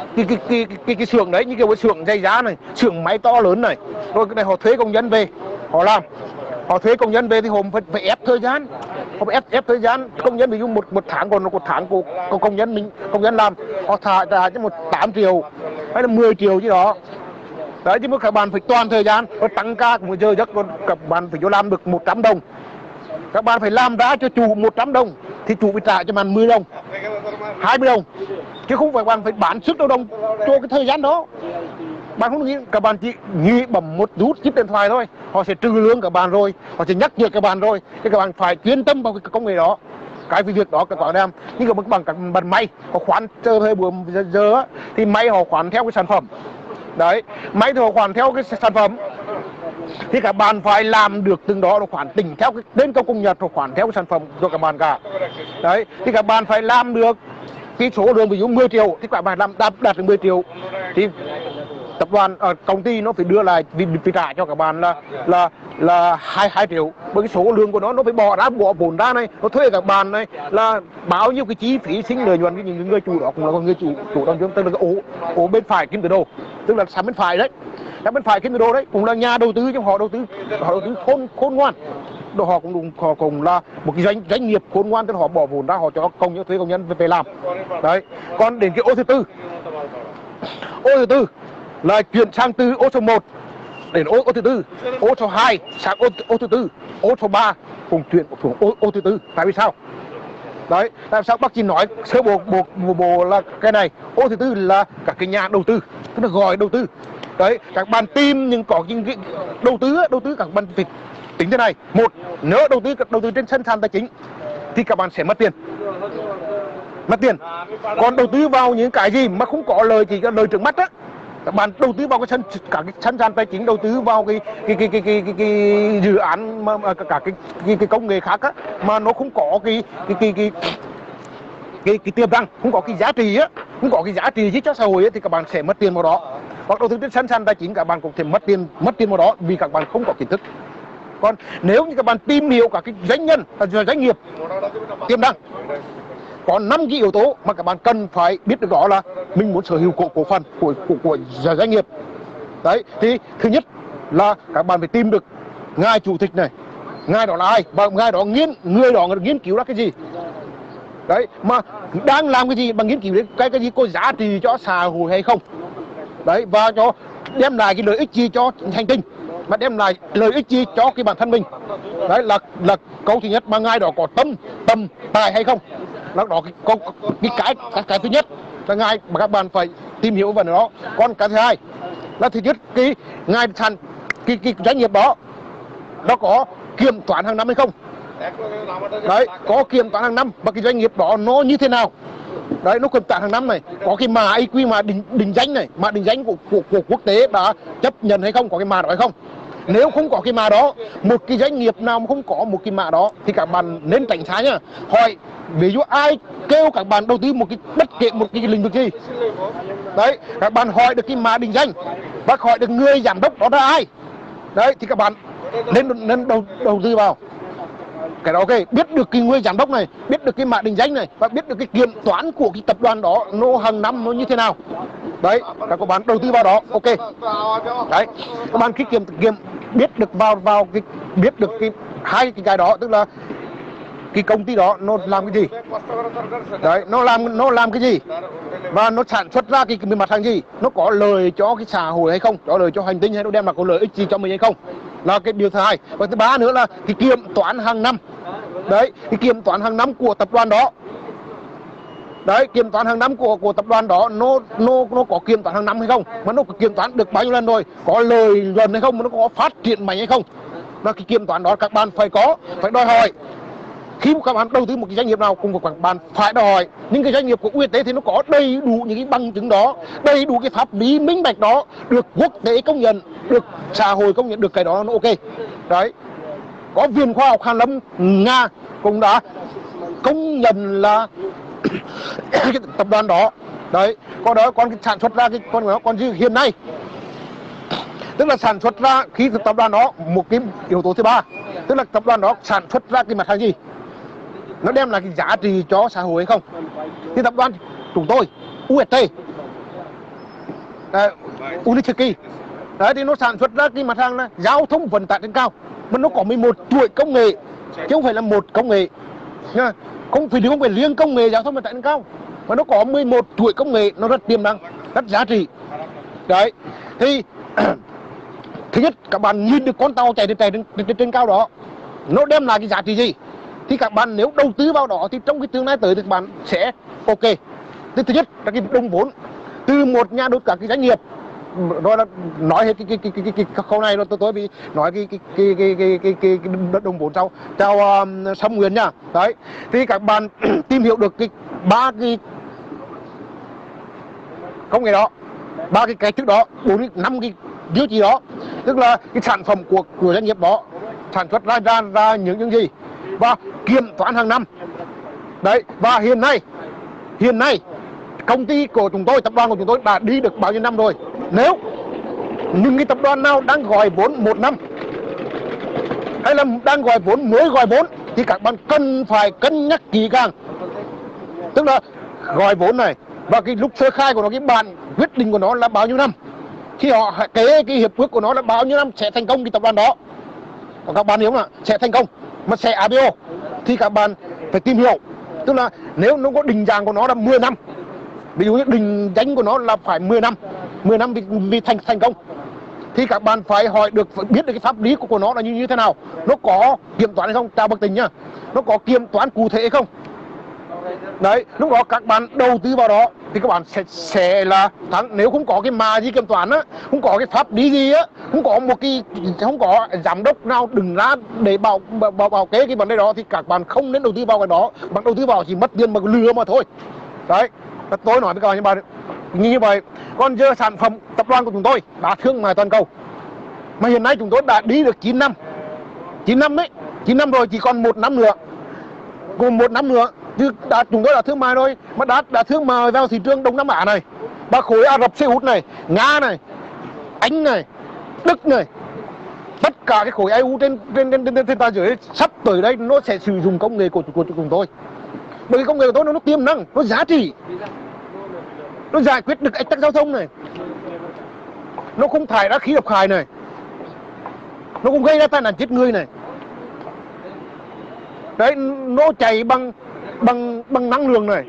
Speaker 1: cái xưởng đấy, như kiểu cái xưởng dây giá này, xưởng máy to lớn này, rồi cái này họ thuê công nhân về họ làm. Họ thuê công nhân về thì họ phải ép thời gian, họ phải ép thời gian công nhân, ví dụ một tháng còn một tháng của công nhân làm họ trả cho 8 triệu hay là 10 triệu gì đó. Đấy, chứ mà các bạn phải toàn thời gian và tăng ca một giờ giấc, các bạn phải cho làm được 100 đồng, các bạn phải làm ra cho chủ 100 đồng thì chủ phải trả cho bạn 10 đồng 20 đồng, chứ không phải bạn phải bán sức lao động cho cái thời gian đó. Bạn không nghĩ, các bạn chỉ nghĩ bấm một nút chip điện thoại thôi, họ sẽ trừ lương các bạn rồi, họ sẽ nhắc nhở các bạn rồi, thì các bạn phải chuyên tâm vào cái công nghệ đó, cái việc đó các bạn làm. Nhưng các bạn may họ khoán chờ thời buổi giờ thì may họ khoán theo cái sản phẩm. Đấy, may thì họ khoán theo cái sản phẩm thì các bạn phải làm được từng đó, nó khoản tỉnh theo cái đến công nhật, rồi khoản theo cái sản phẩm cho các bạn cả. Đấy, thì các bạn phải làm được cái số lượng ví dụ 10 triệu thì các bạn làm đạt được 10 triệu thì tập đoàn công ty nó phải đưa lại phải trả cho các bạn là 2 triệu, bởi cái số lượng của nó phải bỏ vốn ra này, nó thuê các bạn này là bao nhiêu cái chi phí sinh lợi nhuận. Những người chủ đó cũng là người chủ động, tức là cái ổ bên phải Kim Tự Đồ, tức là sang bên phải đấy, sang bên phải Kim Tự Đồ đấy cũng là nhà đầu tư, chứ họ đầu tư khôn ngoan. Họ cũng là một cái doanh nghiệp khôn ngoan, tức là họ bỏ vốn ra, họ cho thuê công nhân về làm. Đấy, còn đến cái ô thứ tư là chuyển sang từ ô số 1 đến ô thứ tư, ô số 2 sang ô thứ tư, ô số 3 cùng chuyển xuống ô thứ tư. Tại vì sao? Đấy, tại sao bác chỉ nói sơ bộ là cái này. Ô thứ tư là các cái nhà đầu tư, tức là gọi đầu tư. Đấy, các bạn tìm nhưng có những cái đầu tư các bạn phải tính thế này. Một, nếu đầu tư trên sân sàn tài chính thì các bạn sẽ mất tiền. Còn đầu tư vào những cái gì mà không có lời, chỉ có lời trước mắt á, các bạn đầu tư vào cái sân sàn tài chính, đầu tư vào cái dự án mà cả cái công nghệ khác á, mà nó không có cái tiềm năng, không có cái giá trị á, không có cái giá trị gì cho xã hội á, thì các bạn sẽ mất tiền vào đó. Hoặc đầu tư trên sân sàn tài chính các bạn cũng thể mất tiền vào đó vì các bạn không có kiến thức. Còn nếu như các bạn tìm hiểu cả cái doanh nghiệp tiềm năng, có 5 cái yếu tố mà các bạn cần phải biết được, đó là mình muốn sở hữu cổ phần của doanh nghiệp. Đấy, thì thứ nhất là các bạn phải tìm được ngài chủ tịch này, ngài đó là ai, và ngài đó người đó nghiên cứu ra cái gì. Đấy, mà đang làm cái gì, bằng nghiên cứu đến cái gì có giá trị cho xã hội hay không. Đấy, và cho đem lại cái lợi ích gì cho hành tinh, mà đem lại lợi ích gì cho cái bản thân mình. Đấy là câu thứ nhất. Mà ngài đó có tâm tài hay không, là đó cái thứ nhất là ngài mà các bạn phải tìm hiểu về nó. Còn cái thứ hai là thứ nhất cái ngài cái doanh nghiệp đó nó có kiểm toán hàng năm hay không. Đấy, có kiểm toán hàng năm, và cái doanh nghiệp đó nó như thế nào. Đấy, nó kiểm toán hàng năm này, có cái mã IQ, mã định danh này, mã định danh của quốc tế đã chấp nhận hay không, có cái mã đó hay không. Nếu không có cái mã đó, một cái doanh nghiệp nào mà không có một cái mã đó thì các bạn nên tránh xa nhá. Hỏi ví dụ ai kêu các bạn đầu tư bất kể một cái lĩnh vực gì, đấy, các bạn hỏi được cái mã định danh và hỏi được người giám đốc đó là ai. Đấy, thì các bạn nên đầu tư vào cái đó. Ok, biết được cái người giám đốc này, biết được cái mã định danh này, và biết được cái kiểm toán của cái tập đoàn đó nó hàng năm nó như thế nào. Đấy, các bạn đầu tư vào đó, ok. Đấy, các bạn khi kiểm biết được vào cái biết được cái hai cái đó, tức là cái công ty đó nó làm cái gì, đấy, nó làm cái gì và nó sản xuất ra cái mặt hàng gì, nó có lợi cho cái xã hội hay không, có lợi cho hành tinh hay nó đem lại có lợi ích gì cho mình hay không, là cái điều thứ hai. Và thứ ba nữa là cái kiểm toán hàng năm. Đấy, cái kiểm toán hàng năm của tập đoàn đó. Đấy, kiểm toán hàng năm của tập đoàn đó nó có kiểm toán hàng năm hay không, mà nó có kiểm toán được bao nhiêu lần rồi, có lợi nhuận hay không, mà nó có phát triển mạnh hay không, là cái kiểm toán đó các bạn phải đòi hỏi. Khi mà các bạn đầu tư một cái doanh nghiệp nào cũng các bạn phải đòi hỏi. Nhưng cái doanh nghiệp của UET thì nó có đầy đủ những cái bằng chứng đó, đầy đủ cái pháp lý minh bạch đó, được quốc tế công nhận, được xã hội công nhận, được cái đó nó ok. Đấy, có Viện Khoa học Hàn Lâm Nga cũng đã công nhận là cái tập đoàn đó. Đấy, còn đó còn cái sản xuất ra cái con đó còn gì hiện nay, tức là sản xuất ra khi tập đoàn đó một cái yếu tố thứ ba, tức là tập đoàn đó sản xuất ra cái mặt hàng gì, nó đem lại cái giá trị cho xã hội hay không. Thì tập đoàn chúng tôi UET Unitiki đấy, thì nó sản xuất ra cái mặt hàng là giao thông vận tải trên cao, mà nó có 11 chuỗi công nghệ chứ không phải là một công nghệ nha. Không phải riêng công nghệ giao thông vận tải trên cao, mà nó có 11 chuỗi công nghệ, nó rất tiềm năng, rất giá trị. Đấy, thì thứ nhất các bạn nhìn được con tàu chạy trên cao đó nó đem lại cái giá trị gì, thì các bạn nếu đầu tư vào đó thì trong cái tương lai tới thì các bạn sẽ ok. Thứ nhất là cái đồng vốn từ một nhà đầu tư, các cái doanh nghiệp, rồi là nói hết cái khâu này rồi tôi bị nói cái đồng vốn sau chào Sâm Nguyên nha. Đấy, thì các bạn tìm hiểu được cái ba cái công nghệ đó, ba cái cách thức đó, 4-5 cái tiêu chí đó, tức là cái sản phẩm của doanh nghiệp đó sản xuất ra những gì và kiểm toán hàng năm. Đấy, và hiện nay công ty của chúng tôi, tập đoàn của chúng tôi đã đi được bao nhiêu năm rồi. Nếu những cái tập đoàn nào đang gọi vốn 1 năm hay là đang gọi vốn, mới gọi vốn, thì các bạn cần phải cân nhắc kỹ càng, tức là gọi vốn này và cái lúc sơ khai của nó, cái bản quyết định của nó là bao nhiêu năm, khi họ cái hiệp ước của nó là bao nhiêu năm sẽ thành công cái tập đoàn đó. Còn các bạn hiểu là sẽ thành công mà sẽ IPO thì các bạn phải tìm hiểu, tức là nếu nó có định dạng của nó là 10 năm, ví dụ như định danh của nó là phải 10 năm vì thành công, thì các bạn phải hỏi được, phải biết được cái pháp lý của nó là như thế nào, nó có kiểm toán hay không, chào bậc tình nhá, nó có kiểm toán cụ thể hay không. Đấy, lúc đó các bạn đầu tư vào đó thì các bạn sẽ là thắng. Nếu không có cái mà gì kiểm toán á, không có cái pháp lý gì á, không có giám đốc nào đứng ra để bảo kế cái vấn đề đó, thì các bạn không nên đầu tư vào cái đó. Bạn đầu tư vào chỉ mất tiền mà lừa mà thôi. Đấy, tôi nói với các bạn như vậy. Còn giờ sản phẩm tập đoàn của chúng tôi đã thương mại toàn cầu, mà hiện nay chúng tôi đã đi được 9 năm đấy, 9 năm rồi, chỉ còn 1 năm nữa, cùng 1 năm nữa chứ chúng tôi đã thương mại rồi, mà đã thương mại vào thị trường Đông Nam Á này, và khối Ả Rập Xê Út này, Nga này, Anh này, Đức này, tất cả cái khối EU trên thế giới sắp tới đây nó sẽ sử dụng công nghệ của chúng tôi, bởi vì công nghệ của tôi nó tiềm năng, nó giá trị, nó giải quyết được ách tắc giao thông này, nó không thải ra khí độc hại này, nó không gây ra tai nạn chết người này. Đấy, nó chạy bằng năng lượng này.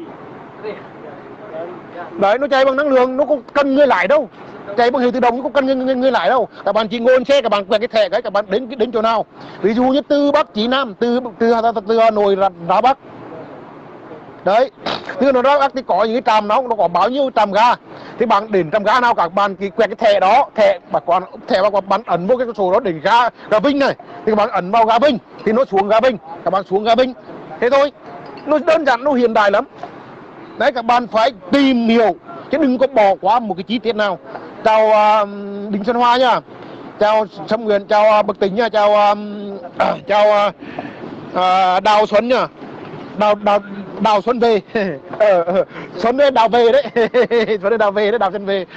Speaker 1: Đấy, nó chạy bằng năng lượng, nó không cần người lái đâu, chạy bằng hệ tự động, nó không cần người lái đâu. Các bạn chỉ ngồi xe, các bạn quẹt cái thẻ cái, các bạn đến chỗ nào, ví dụ như từ Bắc chí Nam, từ Hà Nội ra Bắc. Đấy, từ nó ra Bắc thì có những cái trạm nó có bao nhiêu trạm ga, thì bạn đến trạm ga nào các bạn chỉ quẹt cái thẻ đó, thẻ bạn ấn vô cái số đó đến ga Vinh này, thì các bạn ấn vào ga Vinh thì nó xuống ga Vinh, các bạn xuống ga Vinh, thế thôi. Nó đơn giản, nó hiện đại lắm. Đấy, các bạn phải tìm hiểu chứ đừng có bỏ qua một cái chi tiết nào. Chào Đinh Xuân Hoa nha, chào Sâm Nguyễn, chào Bậc Tính nha, chào Đào Xuân nha, Đào Xuân về. Xuân về Đào về đấy. Xuân Đào về đấy, Đào Xuân về.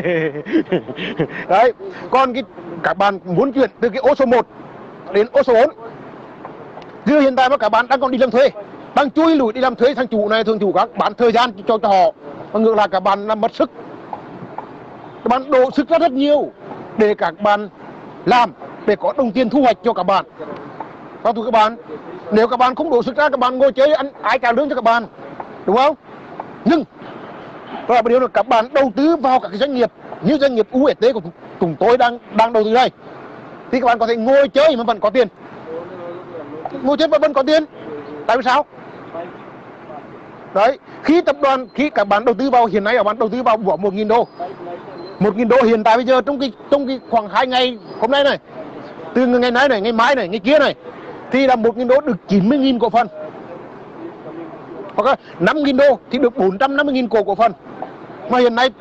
Speaker 1: Đấy, còn các bạn muốn chuyển từ cái ô số 1 đến ô số 4, chứ hiện tại mà các bạn đang còn đi làm thuê, đang chui lủi đi làm thuê sang chủ này, thường chủ các bạn thời gian cho họ, và ngược lại các bạn làm mất sức. các bạn đổ sức rất nhiều để các bạn làm, để có đồng tiền thu hoạch cho các bạn. Và tụi các bạn, nếu các bạn không đổ sức ra, các bạn ngồi chơi ăn ai trả lương cho các bạn, đúng không? Nhưng đó là một điều là các bạn đầu tư vào các cái doanh nghiệp như doanh nghiệp UST của chúng tôi đang đầu tư đây, thì các bạn có thể ngồi chơi mà vẫn có tiền, ngồi chơi mà vẫn có tiền. Tại vì sao? Đấy, khi các bạn đầu tư vào, hiện nay các bạn đầu tư vào 1.000 đô, 1.000 đô hiện tại bây giờ trong cái khoảng 2 ngày hôm nay này, từ ngày nay này, ngày mai này, ngày kia này, thì là 1.000 đô được 90.000 cổ phần, hoặc là 5.000 đô thì được 450.000 cổ phần. Mà hiện nay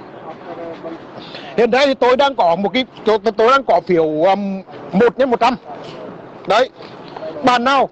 Speaker 1: thì tôi đang có tôi đang có phiếu 1/100. Đấy, bạn nào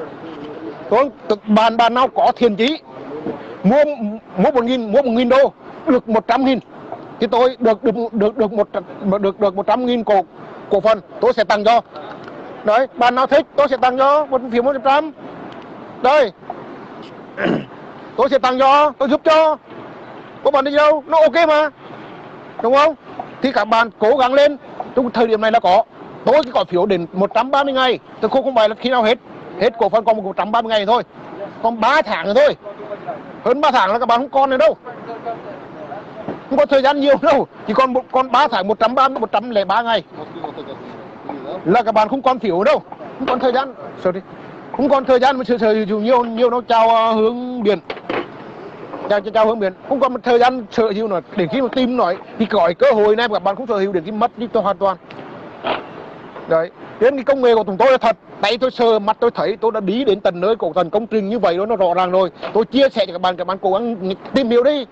Speaker 1: có thiện chí mua 1.000 đô được 100.000 thì tôi được 100.000 cổ phần, tôi sẽ tặng cho. Đấy, bạn nào thích tôi sẽ tặng cho một phiếu 100. Đây, tôi sẽ tặng cho, tôi giúp cho. Có bạn đi đâu, nó ok mà, đúng không? Thì các bạn cố gắng lên. Trong thời điểm này là tôi chỉ có phiếu đến 130 ngày, tôi không phải là khi nào hết cổ phần còn 130 ngày thôi, còn 3 tháng rồi thôi. Hơn 3 tháng là các bạn không còn nữa đâu, không có thời gian nhiều đâu, chỉ còn 3 tháng 103 ngày là các bạn không còn phiếu đâu, không còn thời gian, không còn thời gian mà sở hữu nhiều nó chào hướng biển, chào hướng biển, không còn một thời gian sở hữu nữa. Để khi mà tìm nói thì có cơ hội này các bạn không sở hữu được thì mất đi hoàn toàn. Đấy, đến cái công nghệ của chúng tôi là thật, tay tôi sờ, mắt tôi thấy, tôi đã đi đến tận nơi cổ tận công trình như vậy đó, nó rõ ràng rồi. Tôi chia sẻ cho các bạn cố gắng tìm hiểu đi.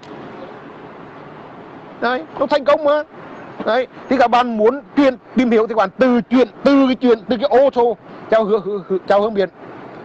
Speaker 1: Đấy, nó thành công mà. Đấy, thì các bạn muốn tìm hiểu thì các bạn từ cái ô tô chào hướng biển,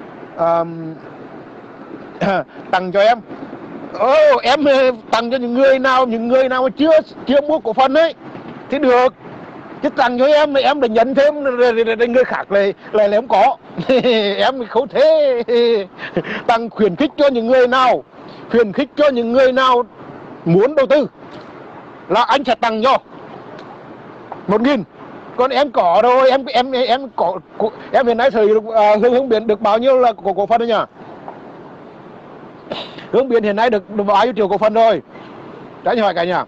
Speaker 1: tặng cho em. Em tặng cho những người nào mà chưa mua cổ phần ấy thì được, chứ tặng cho em để nhận thêm người khác lại không có. Em không thế. Tặng khuyến khích cho những người nào muốn đầu tư là anh sẽ tặng cho 1.000. Còn em có rồi, em hiện nay thời hướng biển được bao nhiêu là cổ phần đấy nhỉ? Hướng biển hiện nay được bao nhiêu triệu cổ phần rồi? Đấy, hỏi cả nhà.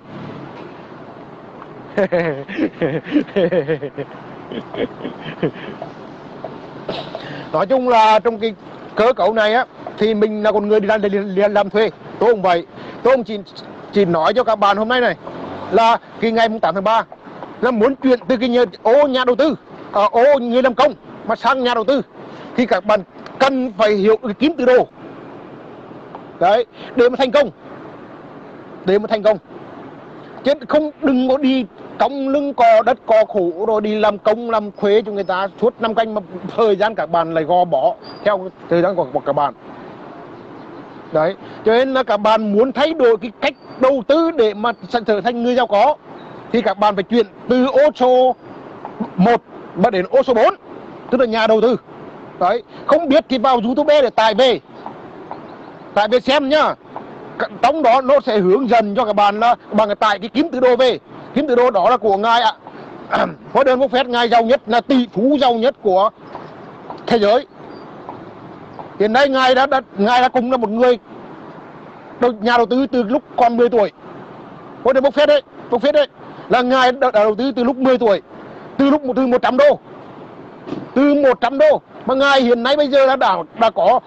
Speaker 1: Nói chung là trong cái cơ cấu này á, thì mình là con người đi làm thuê. Tôi cũng vậy. Tôi cũng chỉ nói cho các bạn hôm nay này là cái ngày 8 tháng 3 là muốn chuyển từ cái nhà đầu tư, ô người làm công mà sang nhà đầu tư thì các bạn cần phải hiểu cái kiếm từ đồ. Đấy, để mà thành công. Chứ đừng có đi cong lưng cò đất cò khổ rồi đi làm công làm thuế cho người ta suốt năm canh, mà thời gian các bạn lại gò bỏ theo thời gian của các bạn. Đấy, cho nên là các bạn muốn thay đổi cái cách đầu tư để mà trở thành người giàu có thì các bạn phải chuyển từ ô số 1 mà đến ô số 4, tức là nhà đầu tư. Đấy, không biết thì vào YouTube để tải về xem nhá. Trong đó nó sẽ hướng dẫn cho các bạn là bằng tải cái kiếm từ đồ về. Kiếm từ đồ đó là của ngài ạ, Warren Buffett, ngài giàu nhất, là tỷ phú giàu nhất của thế giới. Hiện nay ngài đã cùng là một người nhà đầu tư từ lúc còn 10 tuổi. Warren Buffett đấy là ngài đã đầu tư từ lúc 10 tuổi, từ 100 đô, từ 100 đô mà ngài hiện nay bây giờ đã có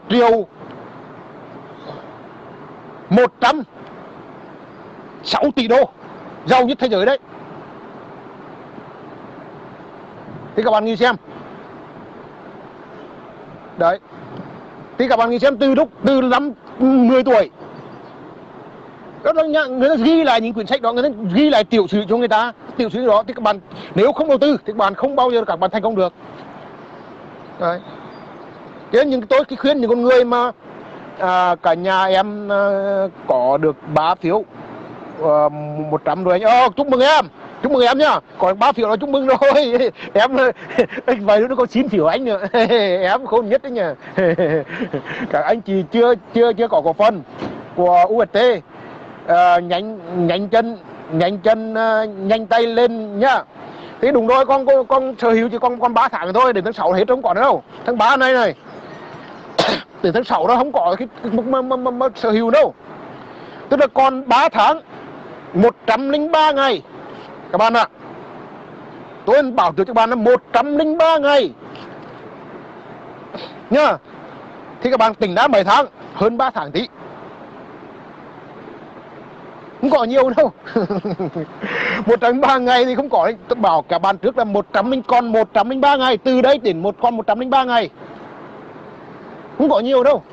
Speaker 1: 1.106 tỷ đô, giàu nhất thế giới đấy. Thì các bạn nghĩ xem. Đấy, thì các bạn nghĩ xem, từ năm 10 tuổi đó, người ta ghi lại những quyển sách đó, người ta ghi lại tiểu sử cho người ta, tiểu sử đó thì các bạn nếu không đầu tư thì các bạn không bao giờ các bạn thành công được. Đấy, thế nhưng tôi khuyên những con người mà cả nhà em có được 3 phiếu 100 rồi anh. Chúc mừng em nhá, còn 3 phiếu là chúc mừng rồi. Em vậy nó còn 9 phiếu anh nữa. Em không nhất đấy nhỉ. Các anh chị chưa có cổ phần của UST, nhánh chân nhanh chân nhanh tay lên nhá. Thì đúng rồi, con sở hữu chỉ còn 3 tháng thôi, đến tháng 6 hết không có nữa đâu. Tháng 3 này đến tháng 6 đó không có cái mức sở hữu đâu. Tức là còn 3 tháng 103 ngày các bạn ạ. Tôi bảo trước cho các bạn là 103 ngày nhá. Thì các bạn tính đã mấy tháng, hơn 3 tháng tí, không có nhiều đâu. 103 ngày thì không có. Tôi bảo các bạn trước là 103 ngày, từ đây đến còn 103 ngày, không có nhiều đâu.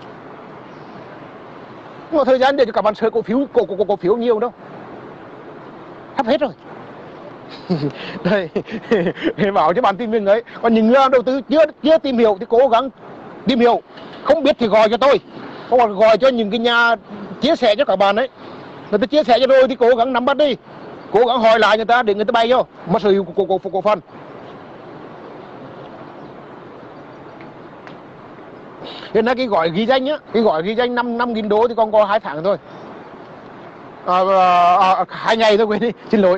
Speaker 1: Không có thời gian để cho các bạn sửa cổ phiếu nhiều đâu, sắp hết rồi. Đây, bảo cho bạn tìm mình ấy. Còn những người đầu tư chưa tìm hiểu thì cố gắng tìm hiểu, không biết thì gọi cho tôi, hoặc gọi cho những cái nhà chia sẻ cho các bạn ấy, người ta chia sẻ cho tôi thì cố gắng nắm bắt đi, cố gắng hỏi lại người ta để người ta bay vô mà sở hữu cổ phần. Hiện nay cái gói ghi danh á, cái gói ghi danh 5.000 đô thì còn có 2 tháng thôi, 2 ngày thôi, quên đi, xin lỗi.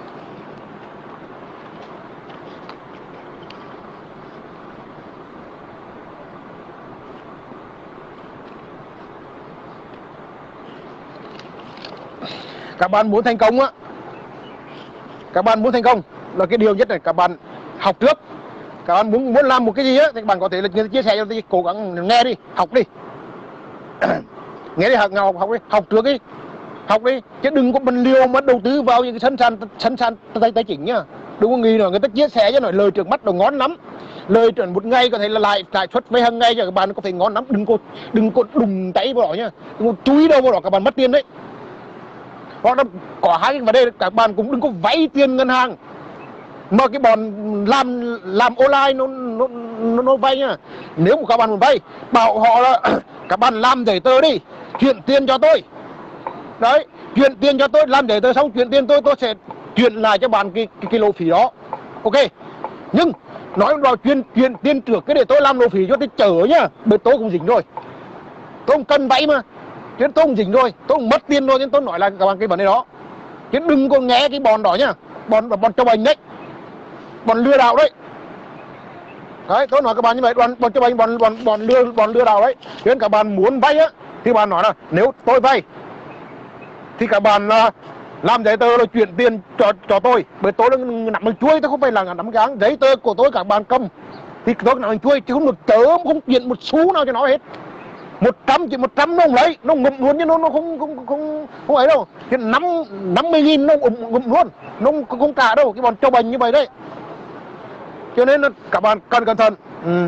Speaker 1: Các bạn muốn thành công á, các bạn muốn thành công là cái điều nhất là các bạn học trước. Các bạn muốn làm một cái gì á thì các bạn có thể là chia sẻ cho tôi, cố gắng nghe đi, học đi. Nghe đi, học đi, học trước đi, học đi, chứ đừng có bần liều mà đầu tư vào những cái sân sàn tài chính nhá. Đừng có nghĩ nữa, người ta chia sẻ cho nói lời trước mắt đồ ngon lắm, lời chuẩn một ngày có thể là lại lãi suất với hàng ngày cho các bạn có thể ngon lắm. Đừng có đụng tay vào đó nhá, đừng có chúi đâu vào đó, các bạn mất tiền đấy. Hoặc là có hai cái vấn đề, các bạn cũng đừng có vay tiền ngân hàng mà cái bọn làm online nó vay nhá. Nếu mà các bạn muốn vay, bảo họ là các bạn làm giấy tờ đi, chuyển tiền cho tôi. Đấy, chuyển tiền cho tôi, làm giấy tờ xong chuyển tiền tôi sẽ chuyển lại cho bạn cái lộ phí đó. Ok. Nhưng nói vào chuyển tiền trước cái để tôi làm lộ phí cho tôi chở nhá, bởi tôi cũng dính rồi. Tôi không cần vay mà. Chứ tôi không dính rồi, tôi không mất tiền rồi, nên tôi nói là các bạn cái vấn đề đó. Chứ đừng có nghe cái bọn đó nhá, bọn cho bệnh đấy, bọn lừa đảo đấy. Đấy, tôi nói các bạn như vậy, bọn cho bệnh, bọn lừa đảo đấy. Cho nên các bạn muốn vay á thì bạn nói là nếu tôi vay thì các bạn làm giấy tờ rồi chuyển tiền cho tôi, bởi tôi là nắm bằng chuôi, tôi không phải là nắm gáng. Giấy tờ của tôi các bạn cầm thì tôi nắm bằng chuôi, chứ không được chớ, không chuyển một xu nào cho nó hết. 100 nó không lấy, nó ngụm luôn, chứ nó không ấy đâu. Chứ 50.000 nó ngụm luôn, nó không trả đâu, cái bọn cho bệnh như vậy đấy. Cho nên là các bạn cần cẩn thận.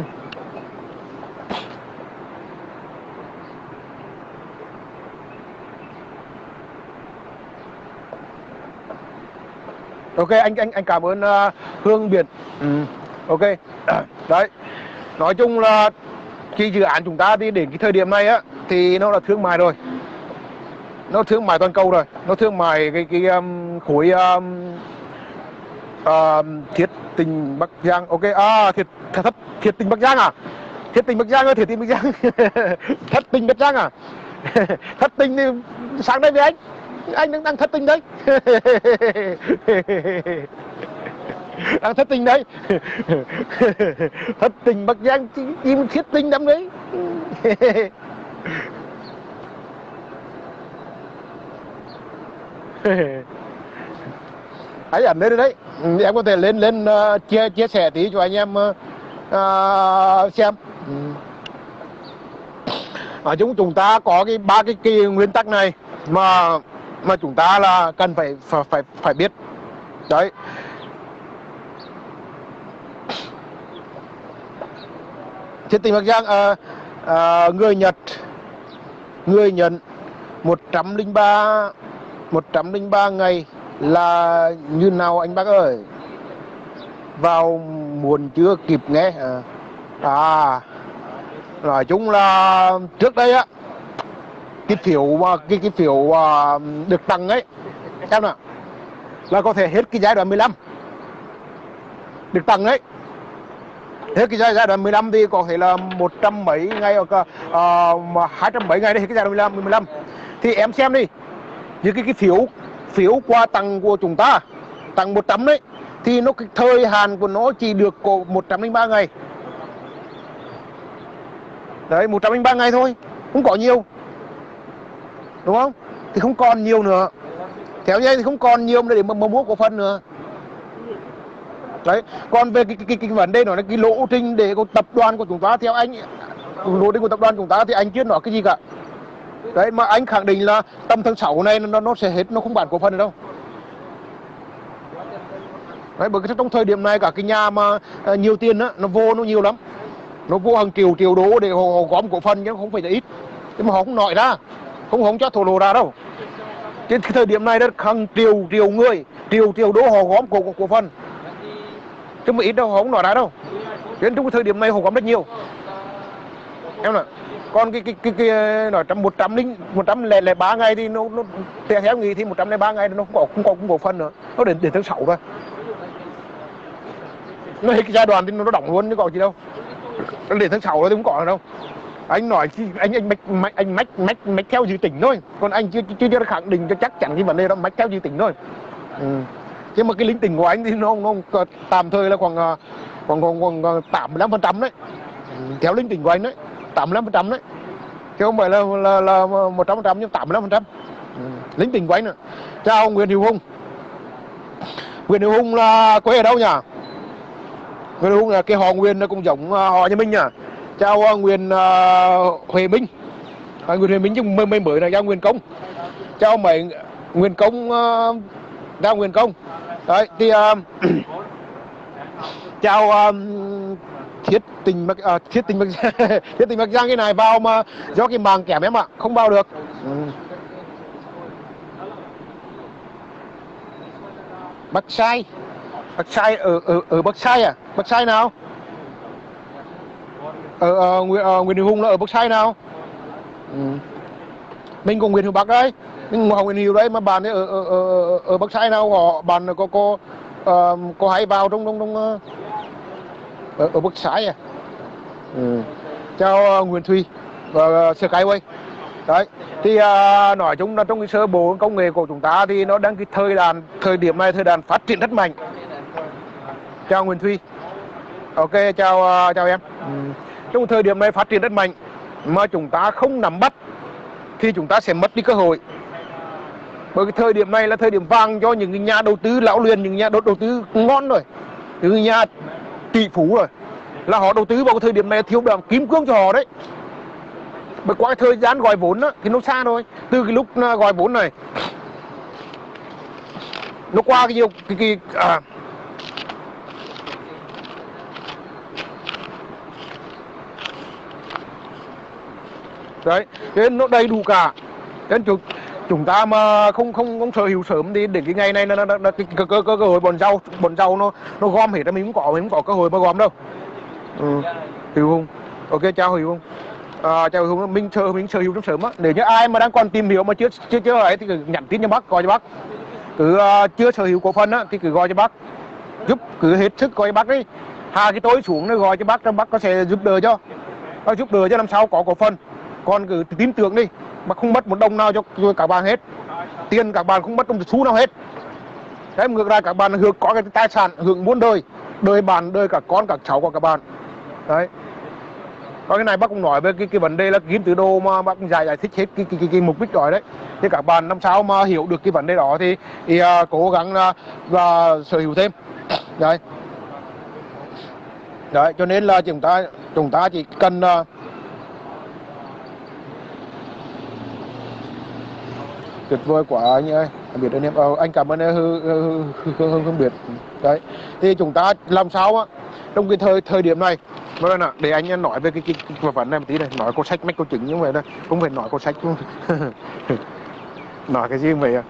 Speaker 1: Ok, anh cảm ơn Hương Biển. Ok. Đấy, nói chung là cái dự án chúng ta thì đến cái thời điểm này á thì nó là thương mại rồi, nó thương mại toàn cầu rồi, nó thương mại cái khối Thiết Tình Bắc Giang. Ok, Thiết Tình Bắc Giang à, Thiết Tình Bắc Giang ơi, Thiết Tình Bắc Giang. Thất Tình Bắc Giang à. Thất tình thì sáng nay với anh đang thất tình đấy. Đang thất tình đấy. Thất Tình Bắc Giang chim thiết tình lắm đấy. Hãy ẩn lên đấy. Em có thể lên chia sẻ tí cho anh em xem. Nói chung chúng ta có cái 3 cái nguyên tắc này mà chúng ta là cần phải biết. Đấy. Thiết Tình Bắc Giang, người nhận 103 ngày là như nào anh bác ơi? Vào muộn chưa kịp nghe. Nói chung là trước đây á, cái phiếu được tặng ấy em nào là có thể hết cái giai đoạn 15 được tặng đấy. Hết cái giai đoạn 15 thì có thể là 100 mấy ngày hoặc 200 mấy ngày đấy, hết cái giai đoạn 15 thì em xem đi, những cái phiếu quà tặng của chúng ta, tặng 100 đấy, thì nó cái thời hạn của nó chỉ được có 103 ngày. Đấy, 103 ngày thôi, không có nhiều, đúng không? Thì không còn nhiều nữa, theo như thì không còn nhiều để mà mua cổ phần nữa. Đấy, còn về cái vấn đề đó là cái lộ trình để của tập đoàn của chúng ta, theo anh, lộ trình của tập đoàn chúng ta thì anh chưa nói cái gì cả. Đấy, mà anh khẳng định là tầm tháng 6 này nó sẽ hết, nó không bán cổ phần nữa đâu. Đấy, bởi cái trong thời điểm này cả cái nhà mà nhiều tiền á, nó vô nó nhiều lắm, nó vô hàng triệu đô để họ gom cổ phần chứ không phải là ít. Nhưng mà họ không nói ra, không cho thổ lộ ra đâu. Trên cái thời điểm này đó, hàng triệu người, triệu đô họ gom cổ phần, chứ mà ít đâu, họ không nói ra đâu. Đến trong cái thời điểm này họ gom rất nhiều, em nè. Còn cái nói trong 103 ngày thì nó theo em nghĩ thì 103 ngày nó không có cổ phần nữa, nó đến tháng 6 thôi. Nó hết cái giai đoạn thì nó đóng luôn chứ còn gì đâu. Nó đến tháng 6 rồi thì không có nữa đâu. Anh nói anh mách theo dự tính thôi, còn anh chưa khẳng định cho chắc chắn cái vấn đề đó, mách theo dự tính thôi. Chứ mà cái linh tính của anh thì nó tạm thời là khoảng 85% đấy, theo linh tính của anh đấy, 85% đấy, chứ không phải là 100%, nhưng 85%. Linh tính của anh nữa. Chào ông Nguyễn Hữu Hùng. Nguyễn Hữu Hùng là quê ở đâu nhỉ? Nguyễn Hữu Hùng là cái họ Nguyễn cũng giống họ nhà mình nhỉ. Chào Nguyễn Huệ Minh. Nguyễn Huệ Minh chứ mới là chào Nguyễn Công. Chào mấy Nguyễn Công, chào Nguyễn Công. Đấy thì chào Thiết Tình Bắc Giang cái này vào mà do cái màng kém em ạ, không vào được. Bắc Sai ở Bắc Sai à? Bắc Sai nào? Nguyễn Hữu Hùng là ở Bắc Sai nào? Mình cùng Nguyễn Hữu Bắc đấy, mình học Nguyễn Hữu đấy, mà bạn ấy ở Bắc Sai nào? Họ bạn có hay vào trong ở Bắc Sai à? Chào Nguyễn Thùy và Skyway. Đấy thì nói chung là trong cái sơ bộ công nghệ của chúng ta thì nó đang cái thời điểm này thời đàn phát triển rất mạnh. Chào Nguyễn Thùy. Ok, chào em. Trong thời điểm này phát triển rất mạnh mà chúng ta không nắm bắt thì chúng ta sẽ mất đi cơ hội. Bởi cái thời điểm này là thời điểm vàng cho những nhà đầu tư lão luyện, những nhà đầu tư ngon rồi, những nhà tỷ phú rồi, là họ đầu tư vào cái thời điểm này thiếu đòn kim cương cho họ đấy. Bởi qua thời gian gọi vốn á, thì nó xa rồi. Từ cái lúc gọi vốn này nó qua cái nhiều đấy, thế nên nó đầy đủ cả. Nên chúng ta mà không sở hữu sớm thì đến cái ngày này nó cơ hội bọn rau nó gom hết, mình không có cơ hội mà gom đâu. Hữu Hùng. Ok, chào Hữu Hùng. Chào Hữu Hùng, mình sở hữu trong sớm á. Nếu như ai mà đang còn tìm hiểu mà chưa ấy thì cứ nhắn tin cho bác, gọi cho bác. Cứ chưa sở hữu cổ phần á thì cứ gọi cho bác, cứ hết sức gọi cho bác đi. Cái tối xuống nó gọi cho bác có sẽ giúp đỡ cho làm sao có cổ phần. Còn cứ tin tưởng đi, mà không mất một đồng nào cho các bạn hết, tiền các bạn không mất một xu nào hết. Thế ngược lại các bạn hưởng có cái tài sản hưởng muôn đời bạn, đời cả con các cháu của các bạn. Đấy. Còn cái này bác cũng nói về cái vấn đề là kiếm từ đồ mà bác cũng giải thích hết cái mục đích đó đấy. Thì các bạn làm sao mà hiểu được cái vấn đề đó thì cố gắng và sở hữu thêm. Đấy. Đấy, cho nên là chúng ta chỉ cần tuyệt vời quá anh ơi, biết ơn em. Anh cảm ơn em không biết. Đấy, thì chúng ta làm sao á trong cái thời điểm này, để anh nói về cái vấn này một tí này, nói câu sách mách câu chứng như vậy đó, không phải nói câu sách nói cái gì vậy à?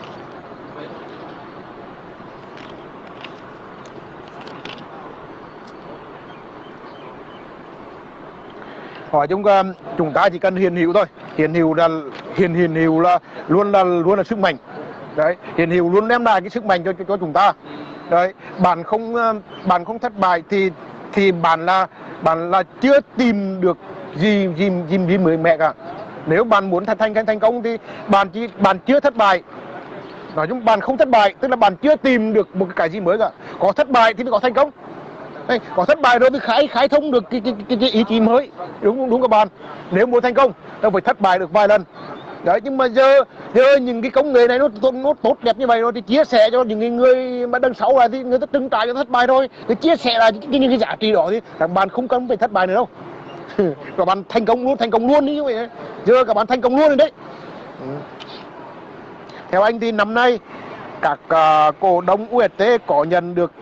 Speaker 1: Hỏi chúng ta chỉ cần hiện hữu thôi, hiện hữu là luôn là sức mạnh. Đấy, hiện hữu luôn đem lại cái sức mạnh cho chúng ta. Đấy, bạn không thất bại thì bạn là chưa tìm được gì mới mẻ cả. Nếu bạn muốn thành công thì bạn chưa thất bại, nói chung bạn không thất bại tức là bạn chưa tìm được một cái gì mới cả. Có thất bại thì mới có thành công. Đấy, có thất bại rồi thì khai thông được cái ý chí mới, đúng các bạn. Nếu muốn thành công ta phải thất bại được vài lần. Đấy, nhưng mà giờ những cái công nghệ này nó tốt đẹp như vậy rồi thì chia sẻ cho những người mà đằng sau là thì người ta trừng trải cho thất bại thôi, thì chia sẻ là những cái giá trị đó thì các bạn không cần phải thất bại nữa đâu. Các bạn thành công luôn như vậy. Giờ các bạn thành công luôn rồi đấy. Theo anh thì năm nay các cổ đông UST có nhận được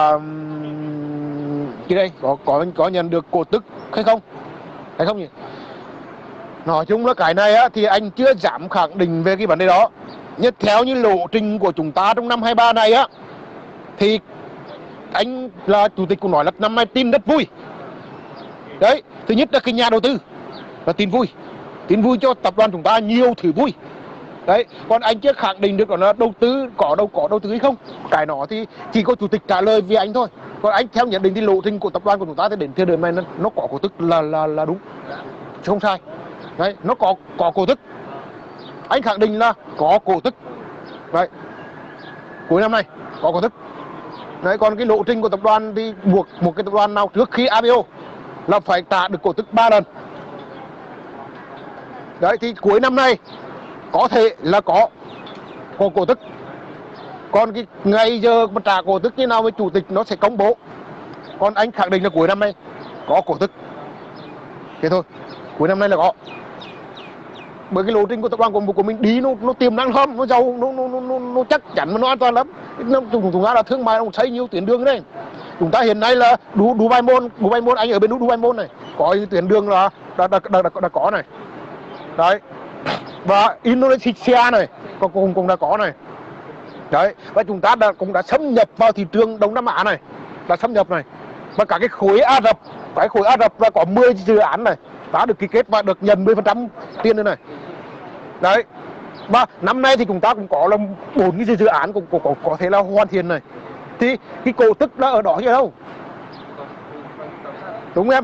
Speaker 1: cái đây có nhận được cổ tức hay không nhỉ? Nói chung là cái này á, thì anh chưa dám khẳng định về cái vấn đề đó. Nhưng theo như lộ trình của chúng ta trong năm 23 này á, thì anh là chủ tịch cũng nói là năm nay tin rất vui. Đấy, thứ nhất là cái nhà đầu tư là tin vui cho tập đoàn chúng ta nhiều thứ vui. Đấy, còn anh chưa khẳng định được là đầu tư có đầu tư hay không. Cái đó thì chỉ có chủ tịch trả lời với anh thôi. Còn anh theo nhận định thì lộ trình của tập đoàn của chúng ta thì đến thời điểm này nó có cổ tức là đúng, chứ không sai. Đấy, nó có cổ tức. Anh khẳng định là có cổ tức. Đấy, cuối năm nay có cổ tức. Đấy, còn cái lộ trình của tập đoàn thì buộc một cái tập đoàn nào trước khi IPO là phải trả được cổ tức 3 lần. Đấy, thì cuối năm nay có thể là có cổ tức. Còn cái ngày giờ mà trả cổ tức như nào với chủ tịch nó sẽ công bố. Còn anh khẳng định là cuối năm nay có cổ tức. Thế thôi, cuối năm nay là có. Bởi cái lộ trình của tập đoàn của mình đi nó tiềm năng hơn, nó giàu, nó chắc chắn và nó an toàn lắm. Chúng ta là thương mại, nó xây nhiều tuyến đường đấy. Chúng ta hiện nay là Dubai Mall, anh ở bên Dubai Mall này có tuyến đường là đã có này. Đấy, và Indonesia này cũng đã có này. Đấy, và chúng ta cũng đã xâm nhập vào thị trường Đông Nam Á này, đã xâm nhập này. Và cả cái khối Ả Rập là có 10 dự án này đã được ký kết và được nhận 10% tiền nữa này. Đấy, và năm nay thì chúng ta cũng có là 4 cái dự án cũng có thể là hoàn thiện này. Thì cái cổ tức là ở đó chứ đâu, đúng không em?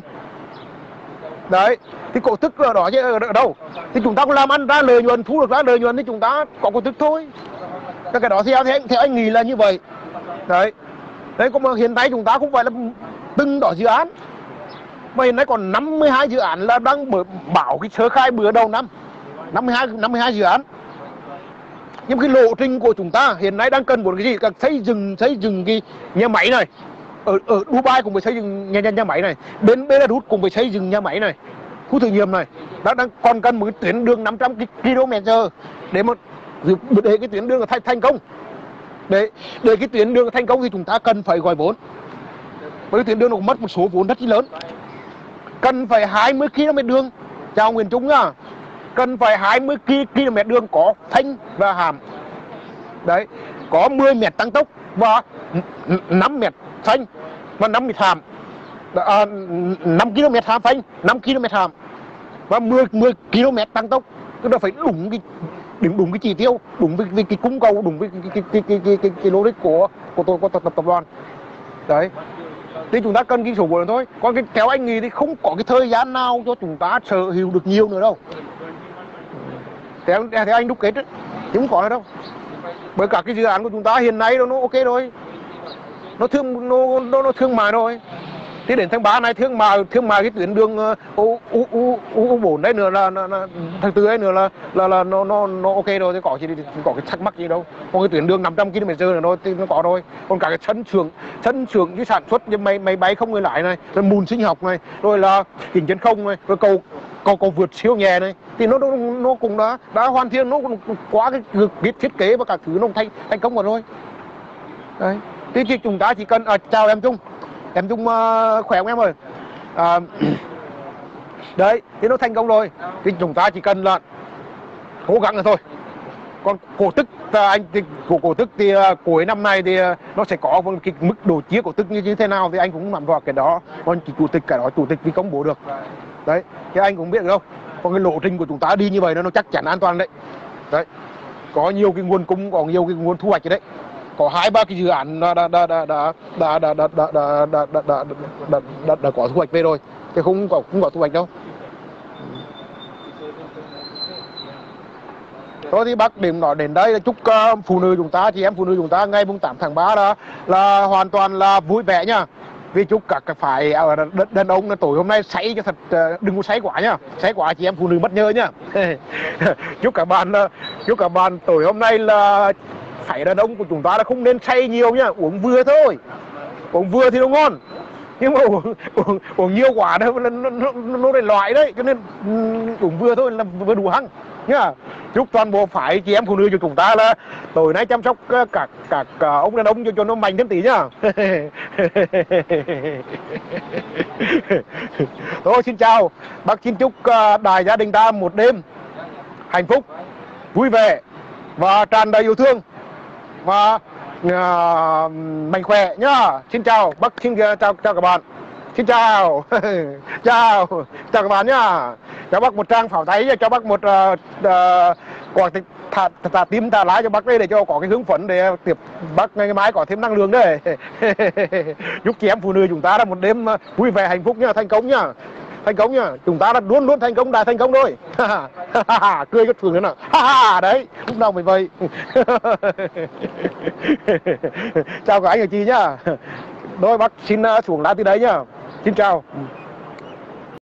Speaker 1: Đấy, thì cổ tức ở đó chứ ở đâu. Thì chúng ta cũng làm ăn ra lợi nhuận, thu được ra lợi nhuận thì chúng ta có cổ tức thôi. Cái đó thì theo anh nghĩ là như vậy. Đấy, còn mà hiện nay chúng ta không phải là từng đó dự án, mà hiện nay còn 52 dự án là đang bảo cái sơ khai bữa đầu năm. 52 dự án. Nhưng cái lộ trình của chúng ta hiện nay đang cần một cái gì? Cần xây dựng cái nhà máy này. Ở Dubai cũng phải xây dựng nhà máy này. Bên Belarus cũng phải xây dựng nhà máy này. Khu thử nghiệm này. Đang còn cần một cái tuyến đường 500 km/h để cái tuyến đường thành công. Để cái tuyến đường thành công thì chúng ta cần phải gọi vốn. Bởi tuyến đường nó mất một số vốn rất lớn. Cần phải 20 km đường. Chào Nguyễn Trung nhá. Cần phải 20 km đường có phanh và hàm. Đấy, có 10 mét tăng tốc và 5 mét phanh và 5 mét hàm. 5 km hàm phanh, 5 km hàm và 10 km tăng tốc. Tức là phải đúng cái chỉ tiêu, đúng với cái cung cầu, đúng với cái logic của tập đoàn. Đấy, thì chúng ta cần cái số vốn thôi. Còn cái theo anh nghĩ thì không có cái thời gian nào cho chúng ta sở hữu được nhiều nữa đâu. Theo anh đúc kết ấy, thì không có nữa đâu. Bởi cả cái dự án của chúng ta hiện nay nó ok rồi, nó thương mại rồi. Thì đến tháng 3 này thương mại cái tuyến đường U4 đấy nữa là tháng 4 đấy nữa là nó ok rồi, thì có cái thắc mắc gì đâu. Còn cái tuyến đường 500 km/h nữa thì nó có rồi. Còn cả cái sân xưởng cái sản xuất như máy bay không người lái này, rồi mùn sinh học này, rồi là kính chân không này, rồi cầu vượt siêu nhẹ này, thì nó cũng đã hoàn thiện, nó cũng quá cái thiết kế và cả thứ nó thành công rồi. Đấy, thì chúng ta chỉ cần chào em Trung khỏe không em ơi. Đấy, thì nó thành công rồi thì chúng ta chỉ cần là cố gắng là thôi. Còn cổ tức cổ tức thì cuối năm nay thì nó sẽ có một cái mức độ chia cổ tức như thế nào thì anh cũng không nắm rõ cái đó. Còn chủ tịch thì công bố được. Đấy, thì anh cũng biết được đâu. Còn cái lộ trình của chúng ta đi như vậy nó chắc chắn an toàn đấy. Đấy, có nhiều cái nguồn cung, có nhiều cái nguồn thu hoạch đấy. Có 2-3 cái dự án đã có thu hoạch về rồi, thì không có thu hoạch đâu. Thôi thì bác điểm nói đến đây là chúc phụ nữ chúng ta, chị em phụ nữ chúng ta ngày 8 tháng 3 là hoàn toàn là vui vẻ nha. Vì chúc các cái phải đàn ông là tối hôm nay say cho thật, đừng có say quá nhá, say quá chị em phụ nữ mất nhớ nhá. chúc các bạn tối hôm nay là phải đàn ông của chúng ta là không nên say nhiều nhá, uống vừa thôi, uống vừa thì nó ngon, nhưng mà uống nhiều quá đâu nó lại loại đấy, cho nên uống vừa thôi là vừa đủ hăng nhá. Chúc toàn bộ phải chị em phụ nữ của chúng ta là tối nay chăm sóc các ông đàn ông cho nó mạnh thêm tí nhá. Thôi xin chào bác, xin chúc đại gia đình ta một đêm hạnh phúc, vui vẻ và tràn đầy yêu thương và mạnh khỏe nhá. Xin chào bác, xin chào các bạn, xin chào. chào các bạn nhá. Cho bác một trang pháo tay, cho bác một quả thả tim thả lá cho bác đây để cho có cái hứng phấn để tiếp bác ngày mai có thêm năng lượng đấy. Chúc chị em phụ nữ chúng ta là một đêm vui vẻ hạnh phúc nhá, thành công nhá, thành công nhá, chúng ta là luôn luôn thành công, đại thành công thôi. Cười cái thường nữa nào. Đấy lúc nào mới vậy. Chào các anh và chị nhá. Đôi bác xin xuống lá từ đấy nhá, xin chào.